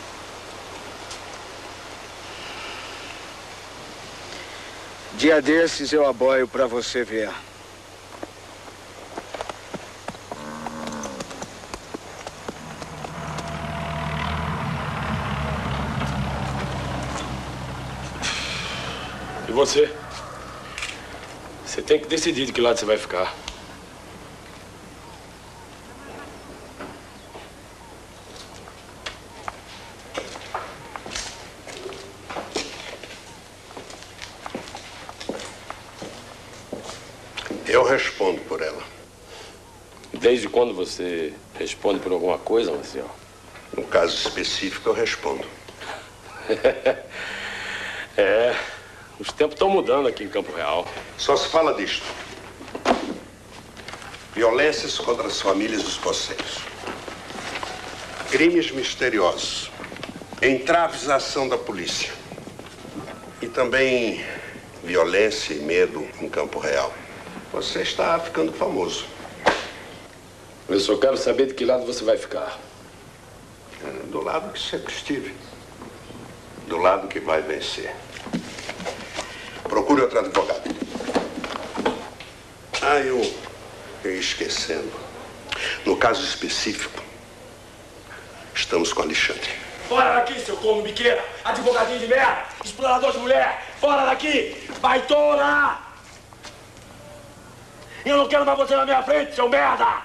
Dia desses eu aboio pra você ver. E você? Você tem que decidir de que lado você vai ficar. Eu respondo por ela. Desde quando você responde por alguma coisa, Maciel? No caso específico, eu respondo. É, os tempos estão mudando aqui em Campo Real. Só se fala disto. Violências contra as famílias dos poceiros. Crimes misteriosos. Entraves à ação da polícia. E também violência e medo em Campo Real. Você está ficando famoso. Eu só quero saber de que lado você vai ficar. É, do lado que sempre estive. Do lado que vai vencer. Procure outro advogado. Ah, eu, eu ia esquecendo. No caso específico, estamos com Alexandre. Fora daqui, seu corno biqueira! Advogadinho de merda! Explorador de mulher! Fora daqui! Baitola! Eu não quero mais você na minha frente, seu merda!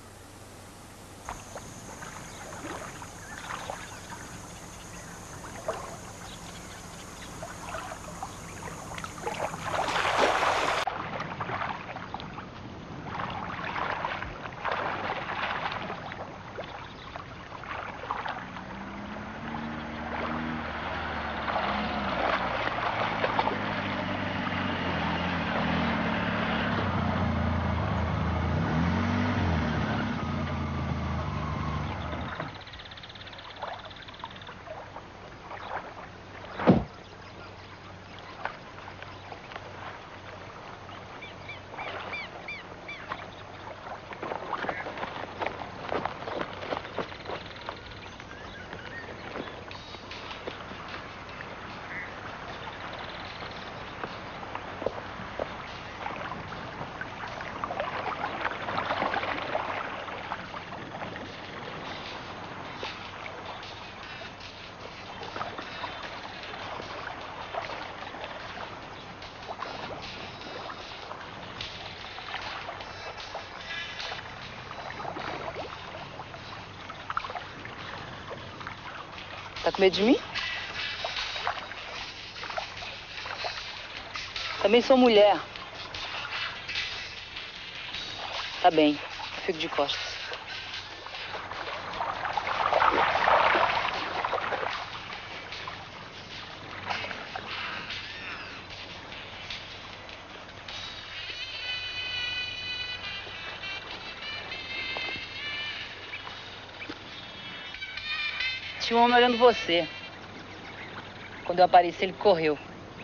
Tá com medo de mim? Também sou mulher. Tá bem, eu fico de costas. Tinha um homem olhando você. Quando eu apareci, ele correu.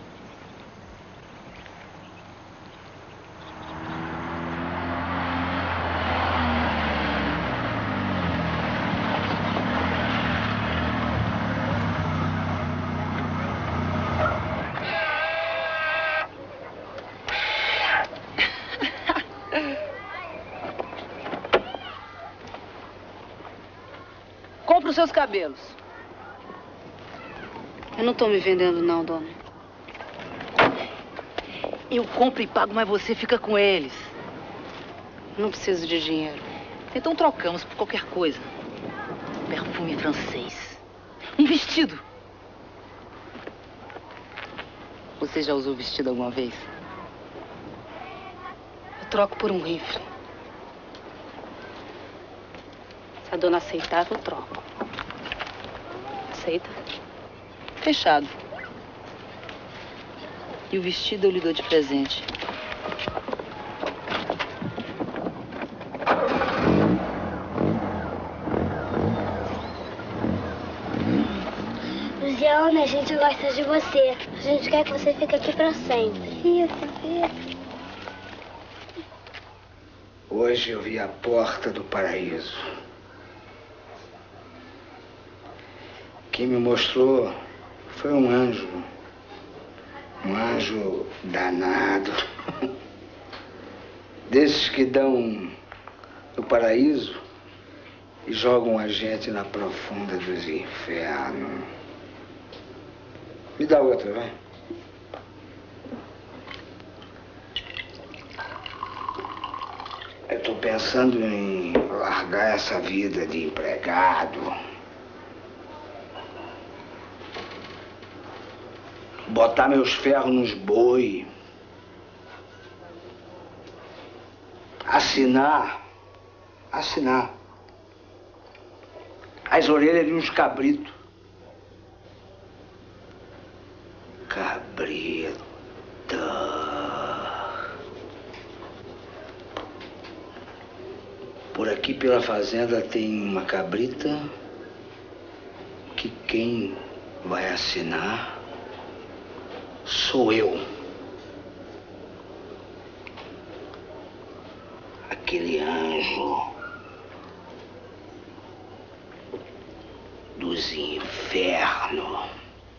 Compre os seus cabelos. Eu não tô me vendendo, não, dona. Eu compro e pago, mas você fica com eles. Não preciso de dinheiro. Então trocamos por qualquer coisa. Um perfume francês. Um vestido. Você já usou vestido alguma vez? Eu troco por um rifle. Se a dona aceitar, eu troco. Aceita? Fechado. E o vestido eu lhe dou de presente. Luciana, a gente gosta de você. A gente quer que você fique aqui pra sempre. Isso, isso. Hoje eu vi a porta do paraíso. Quem me mostrou foi um anjo. Um anjo danado. Desses que dão no paraíso e jogam a gente na profunda dos infernos. Me dá outra, vai. Eu estou pensando em largar essa vida de empregado. Botar meus ferros nos boi. Assinar. Assinar. As orelhas de uns cabritos. Cabrita. Por aqui pela fazenda tem uma cabrita que quem vai assinar sou eu. Aquele anjo dos infernos.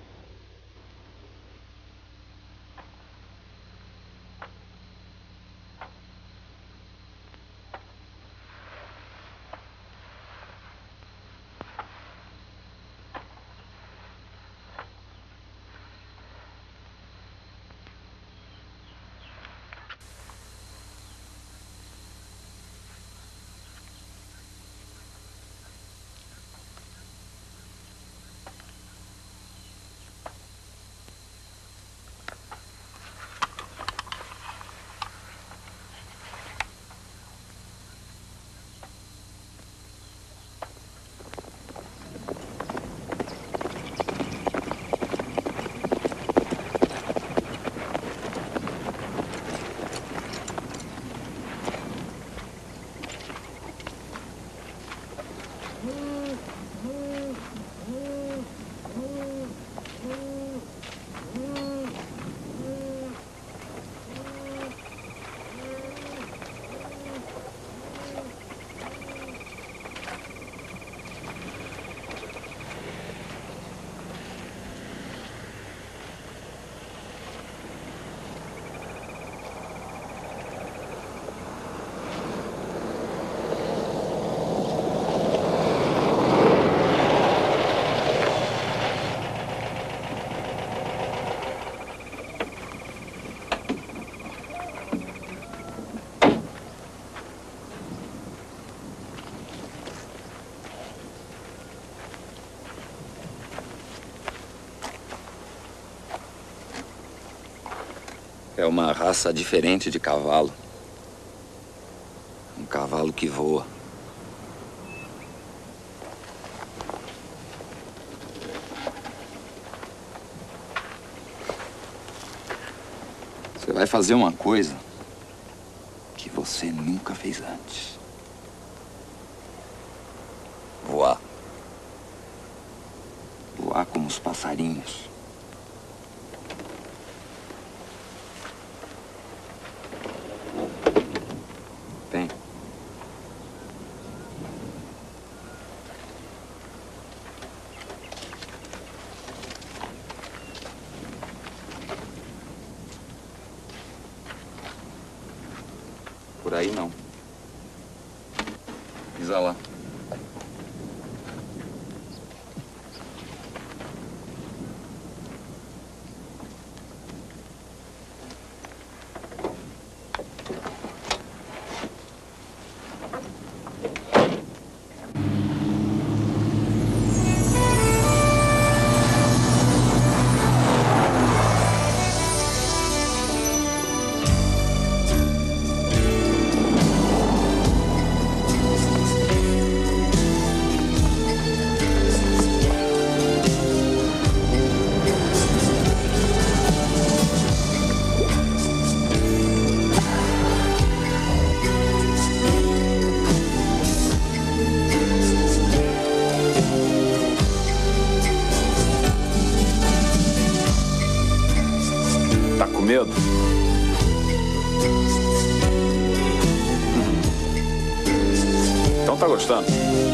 É uma raça diferente de cavalo. Um cavalo que voa. Você vai fazer uma coisa que você nunca fez antes. Voar. Voar como os passarinhos. Vem. Por aí não. Pisa lá. medo? Então tá gostando.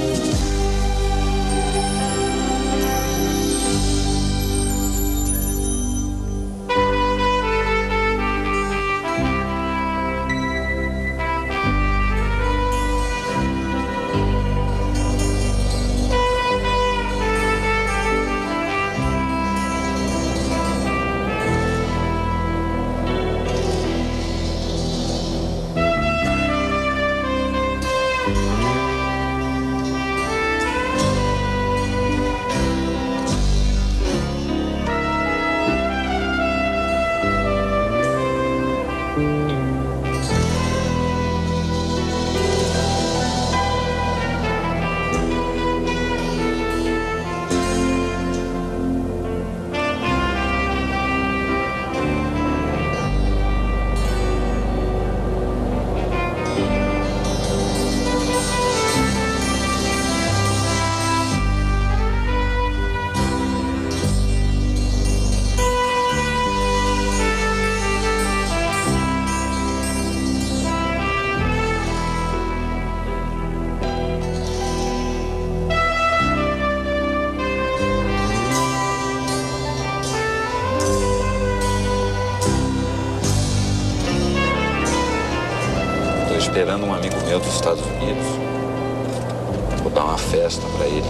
Esperando um amigo meu dos Estados Unidos. Vou dar uma festa pra ele.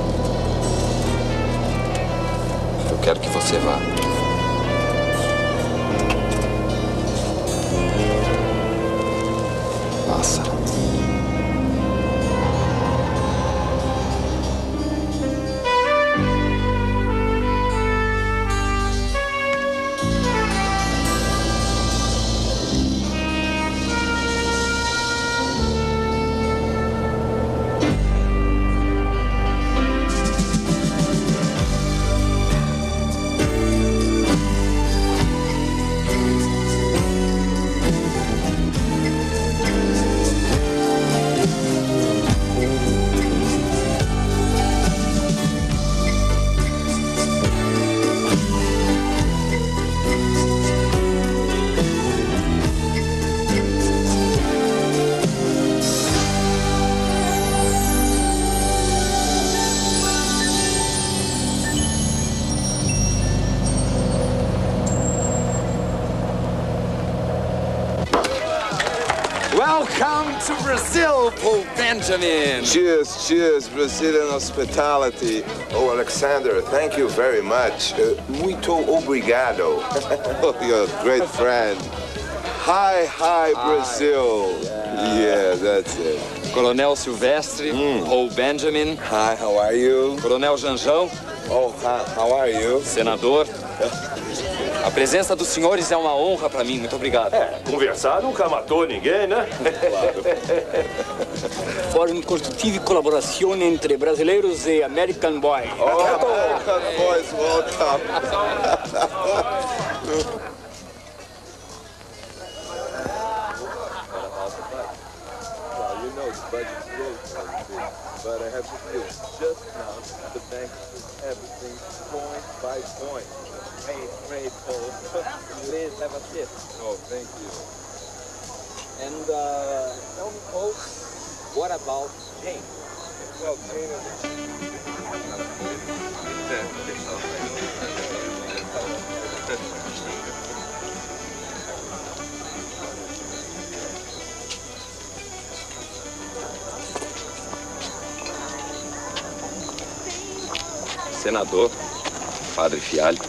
Eu quero que você vá. Passa. Welcome to Brazil, Paul Benjamin. Cheers, cheers, Brazilian hospitality. Oh, Alexander, thank you very much. Uh, muito obrigado. Oh, you're a great friend. Hi, hi, Brazil. Yeah, yeah that's it. Coronel Silvestre, mm. Paul Benjamin. Hi, how are you? Coronel Janjão. Oh, hi, how are you? Senador. A presença dos senhores é uma honra para mim. Muito obrigado. É, conversar nunca matou ninguém, né? Claro. Fórum construtivo e colaboração entre brasileiros e American Boy. Oh, American Boys, welcome. But I have to feel just now the bank is everything point by point. Great, great, Paul. Please have a seat. Oh, thank you. And uh, tell me, Paul, what about Jane? Well, Jane Senador, Padre Fialho.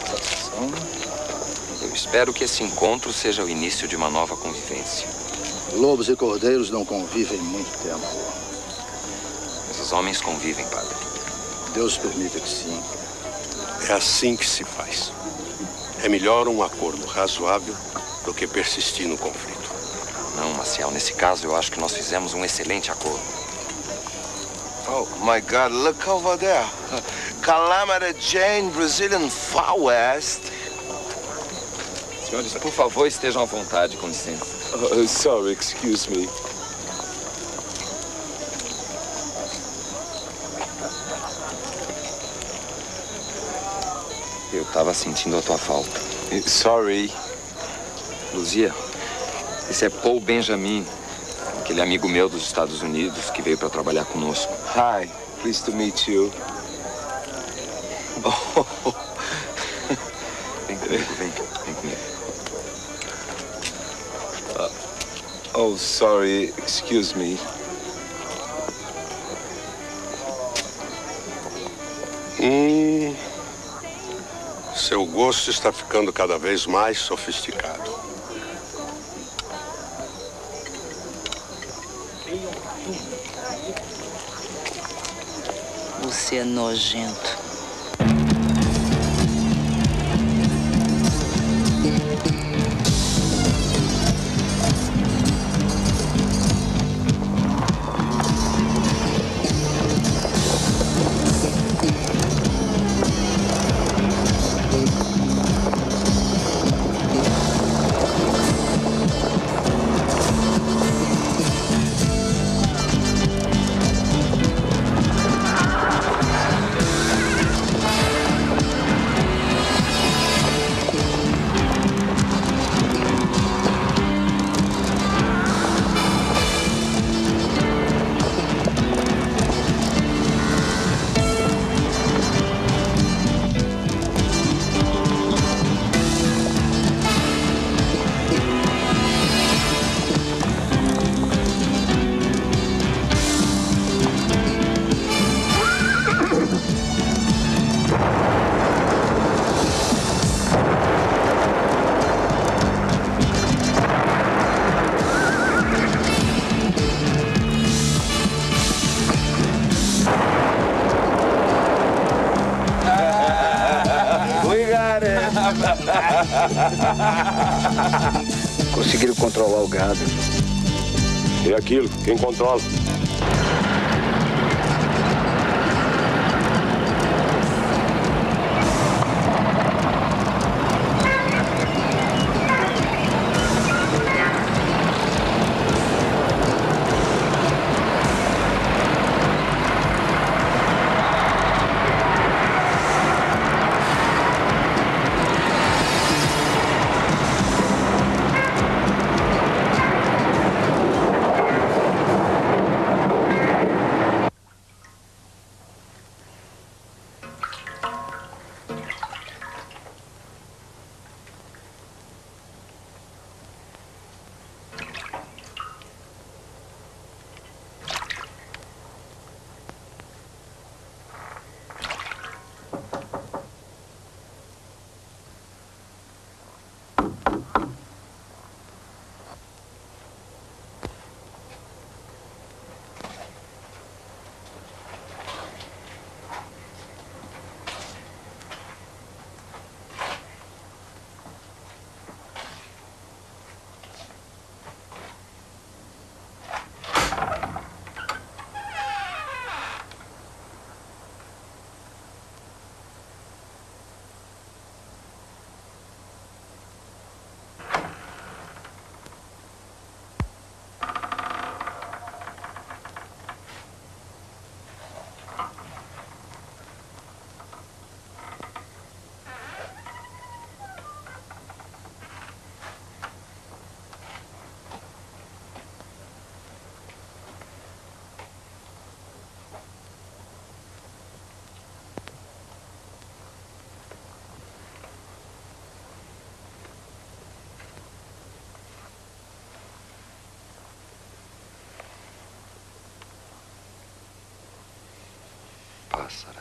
Eu espero que esse encontro seja o início de uma nova convivência. Lobos e cordeiros não convivem muito tempo. Mas os homens convivem, Padre. Deus permita que sim. É assim que se faz. É melhor um acordo razoável do que persistir no conflito. Não, Maciel, nesse caso eu acho que nós fizemos um excelente acordo. Oh, my God, look over there. Calamity Jane, Brazilian Far West. Senhores, por favor, estejam à vontade, com licença. Uh, sorry, excuse me. Eu estava sentindo a tua falta. Sorry. Luzia, esse é Paul Benjamin, aquele amigo meu dos Estados Unidos que veio para trabalhar conosco. Hi, pleased to meet you. Oh. Vem comigo, vem, vem comigo. Uh, oh, sorry, excuse me. Hum, seu gosto está ficando cada vez mais sofisticado. Você é nojento. Conseguiram controlar o gado. E aquilo? Quem controla? Pássara.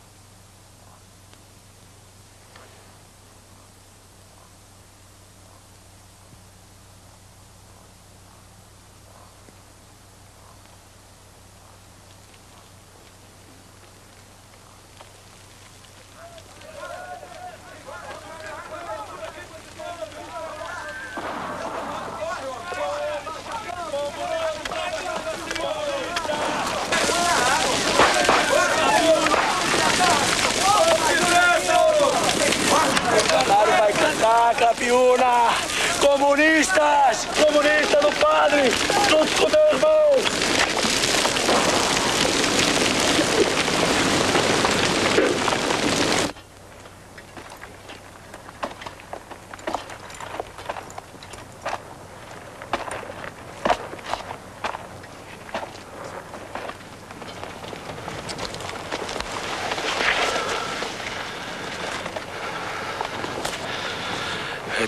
Crapiúna! Comunistas! Comunista do padre! Junto com teu irmão!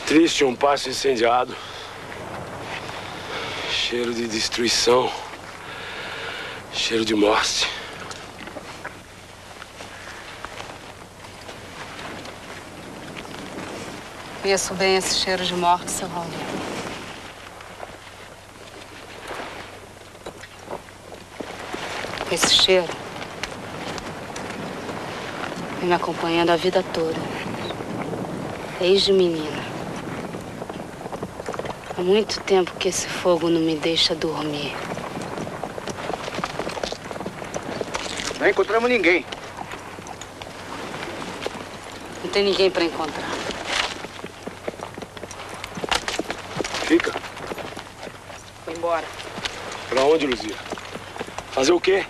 Triste, um passo incendiado. Cheiro de destruição. Cheiro de morte. Conheço bem esse cheiro de morte, seu Raul. Esse cheiro vem me acompanhando a vida toda, desde menina. Há muito tempo que esse fogo não me deixa dormir. Não encontramos ninguém. Não tem ninguém para encontrar. Fica. Foi embora. Pra onde, Luzia? Fazer o quê?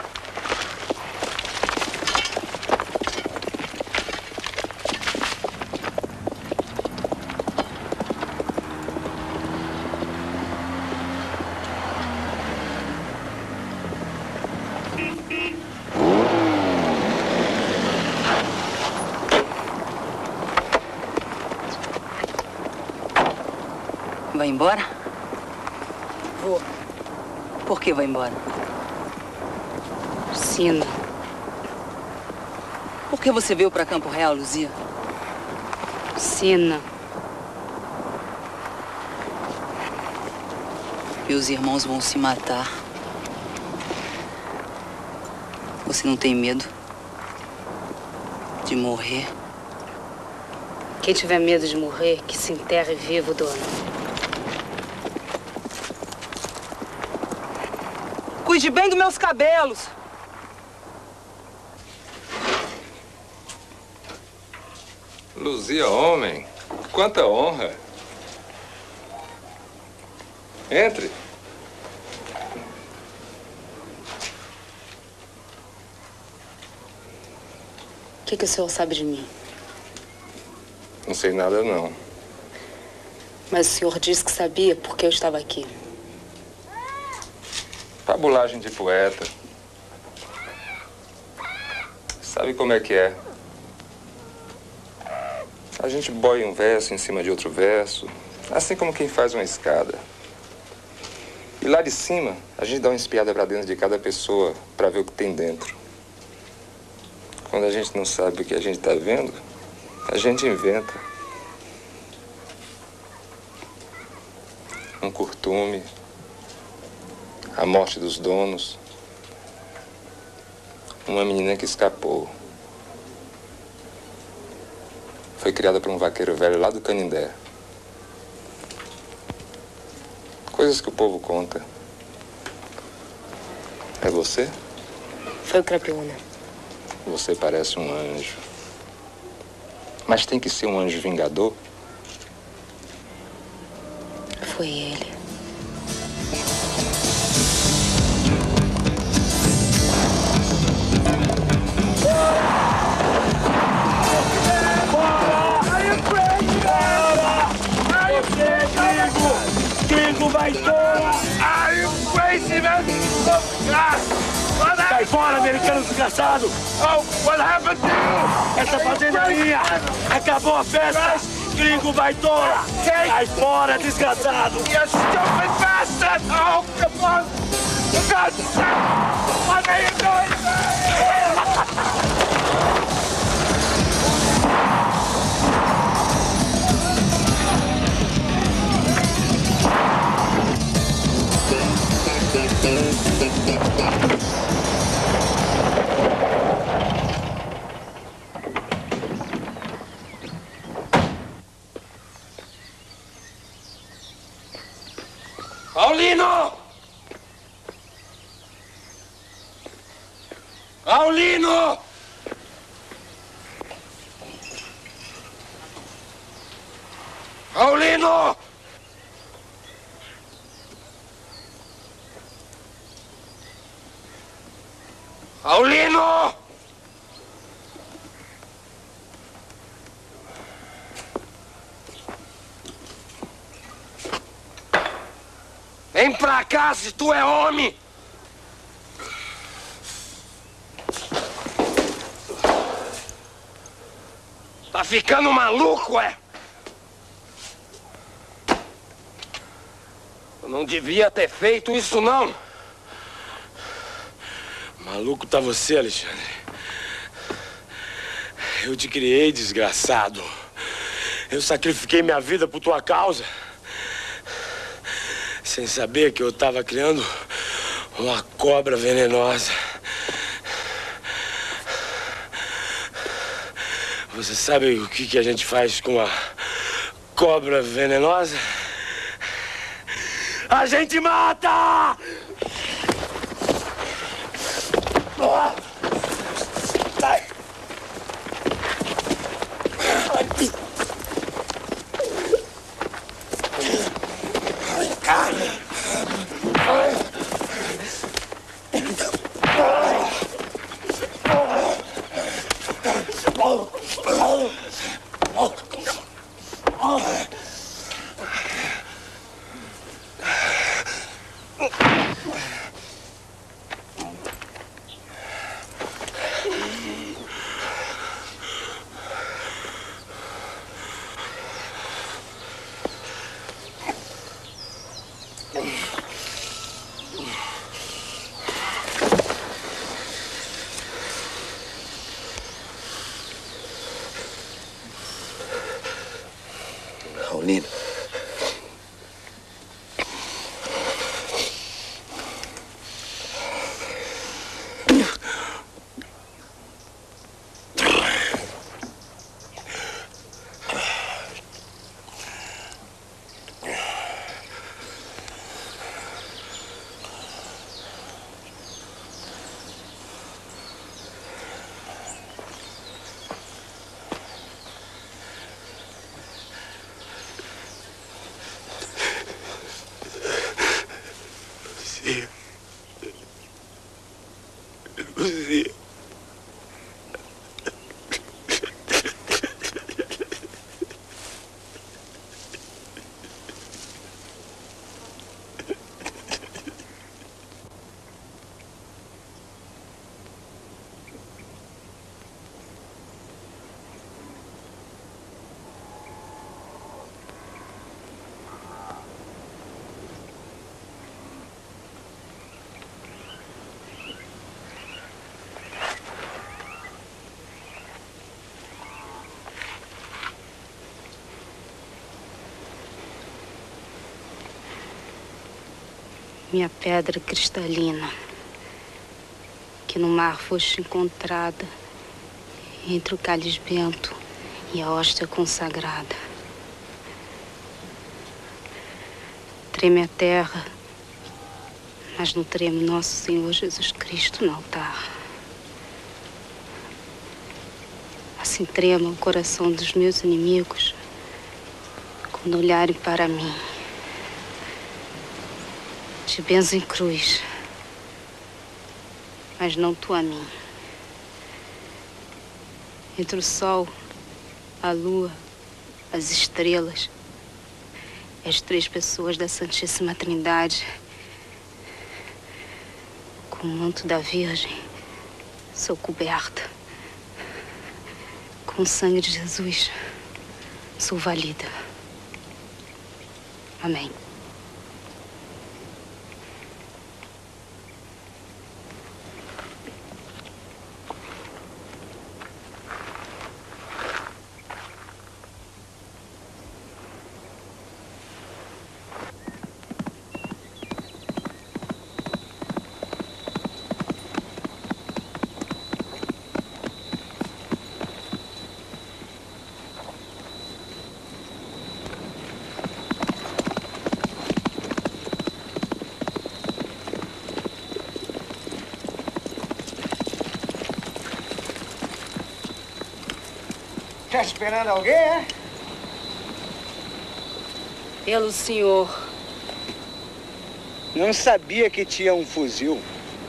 Vai embora? Vou. Por que vai embora? Sina. Por que você veio para Campo Real, Luzia? Sina. Meus irmãos vão se matar. Você não tem medo de morrer? Quem tiver medo de morrer, que se enterre vivo, dona. Cuide bem dos meus cabelos. Luzia, homem, quanta honra. Entre. O que, que o senhor sabe de mim? Não sei nada, não. Mas o senhor disse que sabia porque eu estava aqui. Fabulagem de poeta. Sabe como é que é? A gente boia um verso em cima de outro verso, assim como quem faz uma escada. E lá de cima, a gente dá uma espiada pra dentro de cada pessoa pra ver o que tem dentro. Quando a gente não sabe o que a gente tá vendo, a gente inventa. Um curtume, a morte dos donos, uma menina que escapou. Foi criada por um vaqueiro velho lá do Canindé. Coisas que o povo conta. É você? Foi o Crapiúna. Você parece um anjo. Mas tem que ser um anjo vingador? Foi ele. Gringo vai tola! Are you crazy, man? Oh, God! Sai fora, americano desgraçado! Oh, what happened to you? Essa fazenda é minha! Acabou a festa! Gringo vai tola! Sai fora, desgraçado! You stupid bastard! Oh, come on! For God's sake! What are you doing? Paulino! Paulino! Paulino! Paulino! Vem pra cá se tu é homem! Tá ficando maluco, é? Eu não devia ter feito isso, não. Maluco tá você, Alexandre. Eu te criei, desgraçado. Eu sacrifiquei minha vida por tua causa. Sem saber que eu tava criando uma cobra venenosa. Você sabe o que, que a gente faz com a cobra venenosa? A gente mata! Sai! Raulino. Luzia. Minha pedra cristalina, que no mar foste encontrada entre o cálice bento e a hóstia consagrada. Treme a terra, mas não treme nosso Senhor Jesus Cristo no altar. Assim trema o coração dos meus inimigos quando olharem para mim. Te benzo em cruz, mas não tu a mim. Entre o sol, a lua, as estrelas, as três pessoas da Santíssima Trindade, com o manto da Virgem, sou coberta. Com o sangue de Jesus, sou valida. Amém. Tá esperando alguém, é? Pelo senhor. Não sabia que tinha um fuzil.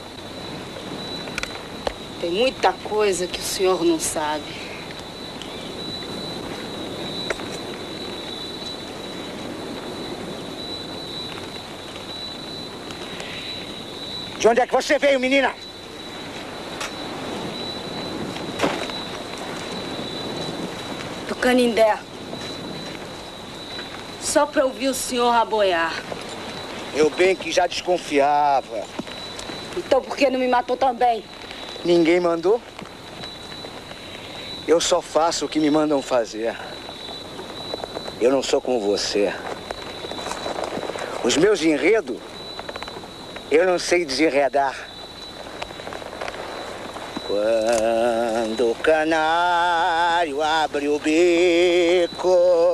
Tem muita coisa que o senhor não sabe. De onde é que você veio, menina? Do Canindé. Só pra ouvir o senhor aboiar. Eu bem que já desconfiava. Então por que não me matou também? Ninguém mandou? Eu só faço o que me mandam fazer. Eu não sou como você. Os meus enredos, eu não sei desenredar. Quando o canário abre o bico,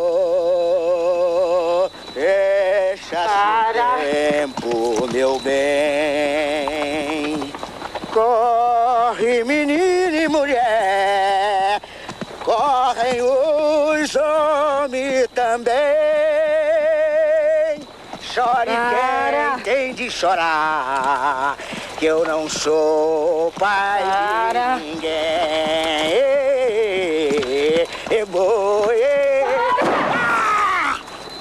deixa-se tempo, meu bem. Corre, menina e mulher, correm os homens também. Chore quem tem de chorar, que eu não sou pai Para. de ninguém. E, e, boi, e. Ah!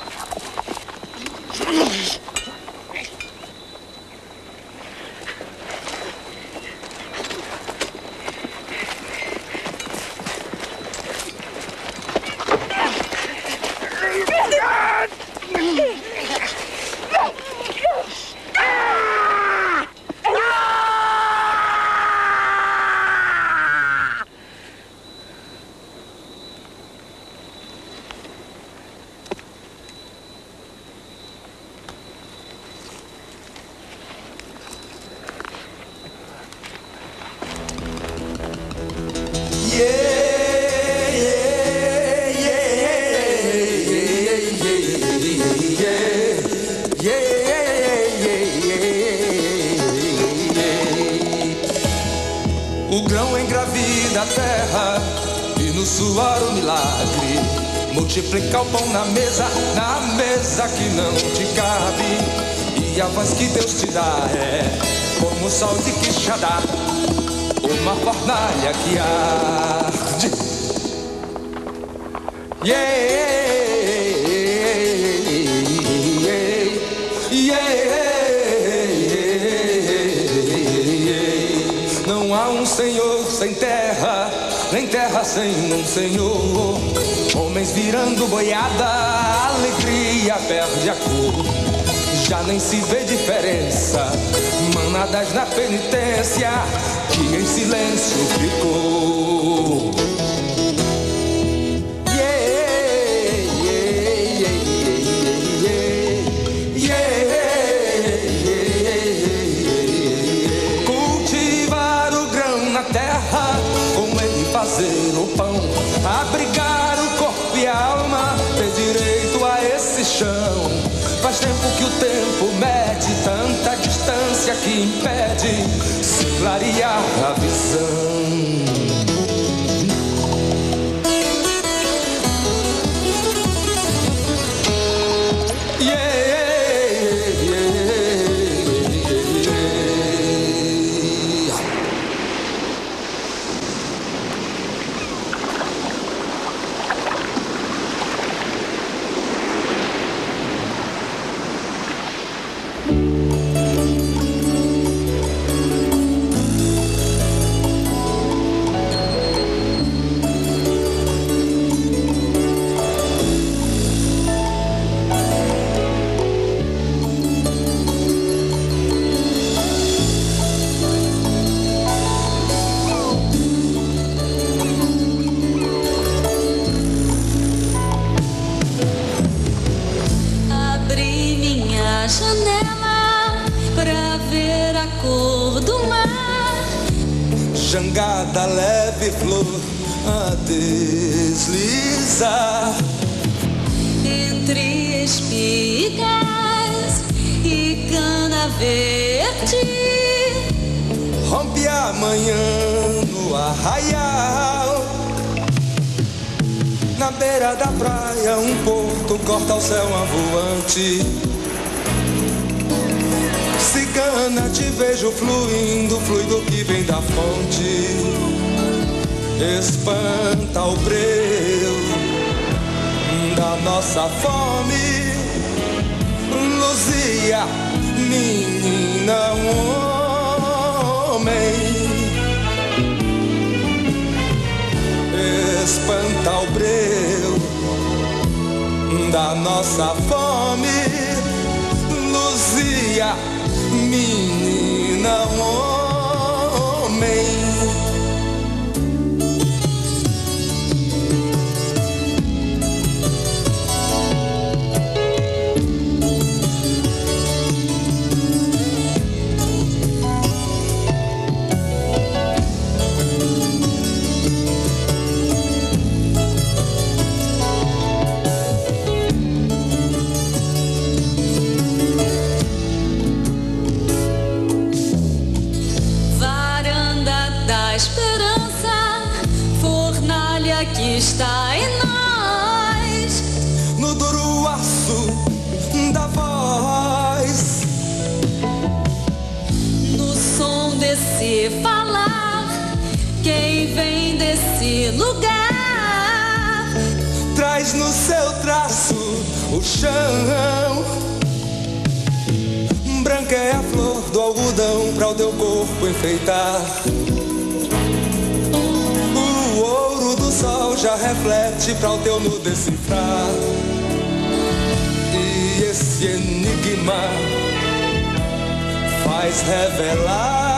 O grão engravida a terra e no suor o milagre multiplica o pão na mesa, na mesa que não te cabe. E a voz que Deus te dá é como o sol de Quixadá, uma fornalha que arde. Yeah, yeah, yeah. Não há um senhor sem terra, nem terra sem um senhor. Homens virando boiada, a alegria perde a cor. Já nem se vê diferença, manadas na penitência, que em silêncio ficou. Fazer o pão, abrigar o corpo e a alma, ter direito a esse chão. Faz tempo que o tempo mede tanta distância que impede se clarear a visão. Jangada leve flor a deslizar entre espigas e cana verde. Rompe a manhã no arraial, na beira da praia um porto corta o céu avoante. Cigana, te vejo fluindo, fluido que vem da fonte. Espanta o breu da nossa fome. Luzia, menina, homem. Espanta o breu da nossa fome. Luzia, menina, homem. Que está em nós, no duro aço da voz, no som desse falar, quem vem desse lugar, traz no seu traço o chão. Branca é a flor do algodão pra o teu corpo enfeitar. O sol já reflete pra o teu nu decifrar. E esse enigma faz revelar